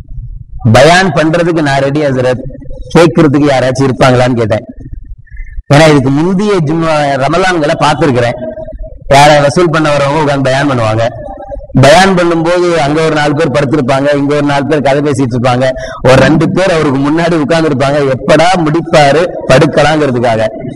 பயான் பண்றதுக்கு நான் ரெடி ஹசரத், கேட்கறதுக்கு யாராச்சும் இருப்பாங்களான்னு கேட்டேன். ஏன்னா இதுக்கு முந்தைய ஜும்மா ரமலான்களை பார்த்திருக்கிறேன், யாரை வசூல் பண்ண வரவங்க உட்காந்து பயான் பண்ணுவாங்க. பயான் பண்ணும் போது அங்க ஒரு நாலு பேர் படுத்திருப்பாங்க, இங்க ஒரு நாலு பேர் கதை பேசிட்டு இருப்பாங்க, ஒரு ரெண்டு பேர் அவருக்கு முன்னாடி உட்கார்ந்து இருப்பாங்க, எப்படா முடிப்பாரு படுக்கலாங்கிறதுக்காக.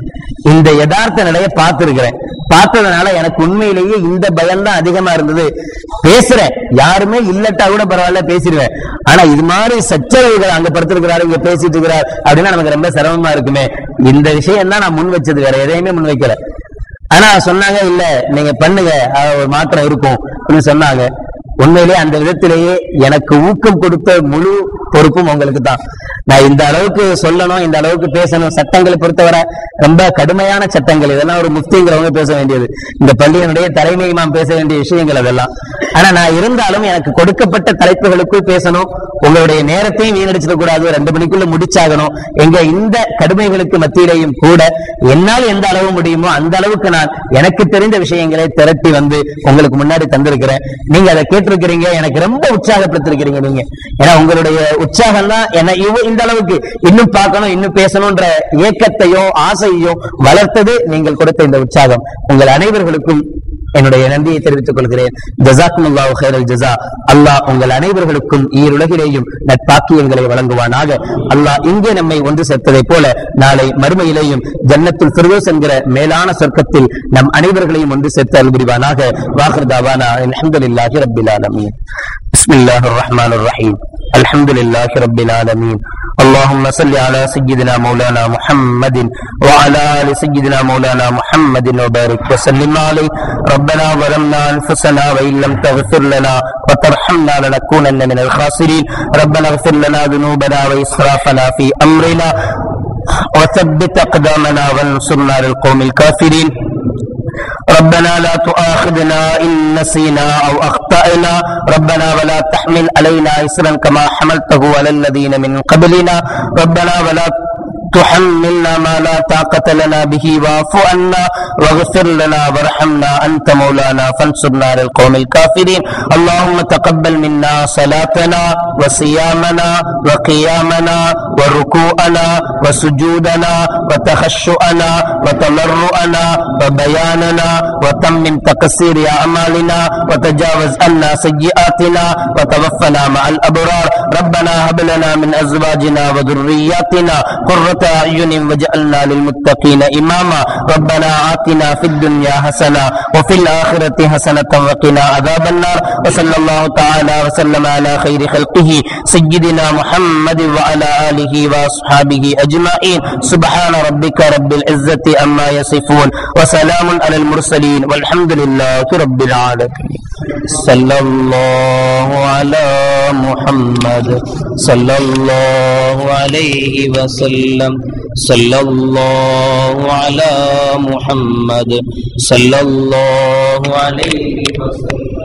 இந்த யதார்த்த நிலையை பார்த்திருக்கிறேன். பார்த்ததுனால எனக்கு உண்மையிலேயே இந்த பயம் தான் அதிகமா இருந்தது. பேசுறேன், யாருமே இல்லட்டா கூட பரவாயில்ல பேசிடுவேன். ஆனா இது மாதிரி சச்சரவுகள் அங்க படுத்திருக்கிறாரு, இங்க பேசிட்டு இருக்கிறார் அப்படின்னா நமக்கு ரொம்ப சிரமமா இருக்குமே. இந்த விஷயம் தான் நான் முன் வச்சது, வேற எதையுமே முன் வைக்கல. ஆனா சொன்னாங்க, இல்ல நீங்க பண்ணுங்க, ஒரு மாற்றம் இருக்கும் அப்படின்னு சொன்னாங்க. உண்மையிலேயே அந்த விதத்திலேயே எனக்கு ஊக்கம் கொடுத்த முழு பொறுப்பும் உங்களுக்கு தான். நான் இந்த அளவுக்கு சொல்லணும், இந்த அளவுக்கு பேசணும். சட்டங்களை பொறுத்தவரை ரொம்ப கடுமையான சட்டங்கள், இதெல்லாம் ஒரு முஃப்திங்கிறவங்க பேச வேண்டியது, இந்த பள்ளியினுடைய தலைமை இமாம் பேச வேண்டிய விஷயங்கள் அதெல்லாம். ஆனா நான் இருந்தாலும் எனக்கு கொடுக்கப்பட்ட தலைப்புகளுக்குள் பேசணும். உங்களுடைய நேரத்தையும் வீணடிச்சிடக் கூடாது, ரெண்டு மணிக்குள்ள முடிச்சாகணும். எங்க இந்த கடுமைகளுக்கு மத்தியிலையும் கூட என்னால் எந்த அளவு முடியுமோ அந்த அளவுக்கு நான் எனக்கு தெரிந்த விஷயங்களை திரட்டி வந்து உங்களுக்கு முன்னாடி தந்திருக்கிறேன். நீங்க அதை கேட்டிருக்கிறீங்க, எனக்கு ரொம்ப உற்சாகப்படுத்திருக்கிறீங்க நீங்க. ஏன்னா உங்களுடைய உற்சாகம் தான் என்ன இந்த அளவுக்கு இன்னும் பார்க்கணும், இன்னும் பேசணும்ன்ற ஏக்கத்தையும் ஆசையையும் வளர்த்தது நீங்கள் கொடுத்த இந்த உற்சாகம். உங்கள் அனைவர்களுக்கும் என்னுடைய நன்றியை தெரிவித்துக் கொள்கிறேன். ஜஸாக்குமுல்லாஹு கைரல் ஜஸா. அல்லாஹ் உங்கள் அனைவர்களுக்கும் ஈருலகிலேயும் நட்பாக்கியங்களை வழங்குவானாக. அல்லாஹ் இங்கே நம்மை ஒன்று சேர்த்ததை போல நாளை மறுமையிலேயும் ஜன்னத்துல் ஃபிர்தௌஸ் என்கிற மேலான சொர்க்கத்தில் நம் அனைவர்களையும் ஒன்று சேர்த்து அருள் புரிவானாக. வாஹிர் தஅவானா அல்ஹம்துலில்லாஹி ரப்பில் ஆலமீன். பிஸ்மில்லாஹிர் ரஹ்மானிர் ரஹீம். அல்ஹம்துலில்லாஹி ரப்பில் ஆலமீன். اللهم صل على سيدنا مولانا محمد وعلى آل سيدنا مولانا محمد وبارك وسلم عليه. ربنا ظلمنا أنفسنا وإن لم تغفر لنا وترحمنا لنكونن من الخاسرين. ربنا اغفر لنا ذنوبنا وإسرافنا في أمرنا وثبت أقدامنا وانصرنا على القوم الكافرين. ربنا لا تؤاخذنا إن نسينا أو أخطأنا. ربنا ولا تحمل علينا إصرا كما حملته على الذين من قبلنا. ربنا ولا تحملنا ما لا طاقة لنا به واعف عنا واغفر لنا وارحمنا أنت مولانا فانصرنا على القوم الكافرين. اللهم تقبل منا صلاتنا وصيامنا وقيامنا وركوعنا وسجودنا وتخشعنا وتضرعنا وبياننا وتمم تقصير أعمالنا وتجاوز عنا سيئاتنا وتوفنا مع الأبرار. ربنا هب لنا من أزواجنا وذرياتنا قرة أعين واجعلنا للمتقين إماما. ربنا آتنا في الدنيا حسنة وفي الآخرة حسنة وقنا عذاب النار. وصلى الله تعالى وسلم على خير خلقه سيدنا محمد وعلى آله وأصحابه أجمعين. سبحان ربك رب العزة عما يصفون وسلام على المرسلين والحمد لله رب العالمين. صلى الله على محمد صلى الله عليه وسلم. صلى الله على محمد صلى الله عليه وسلم.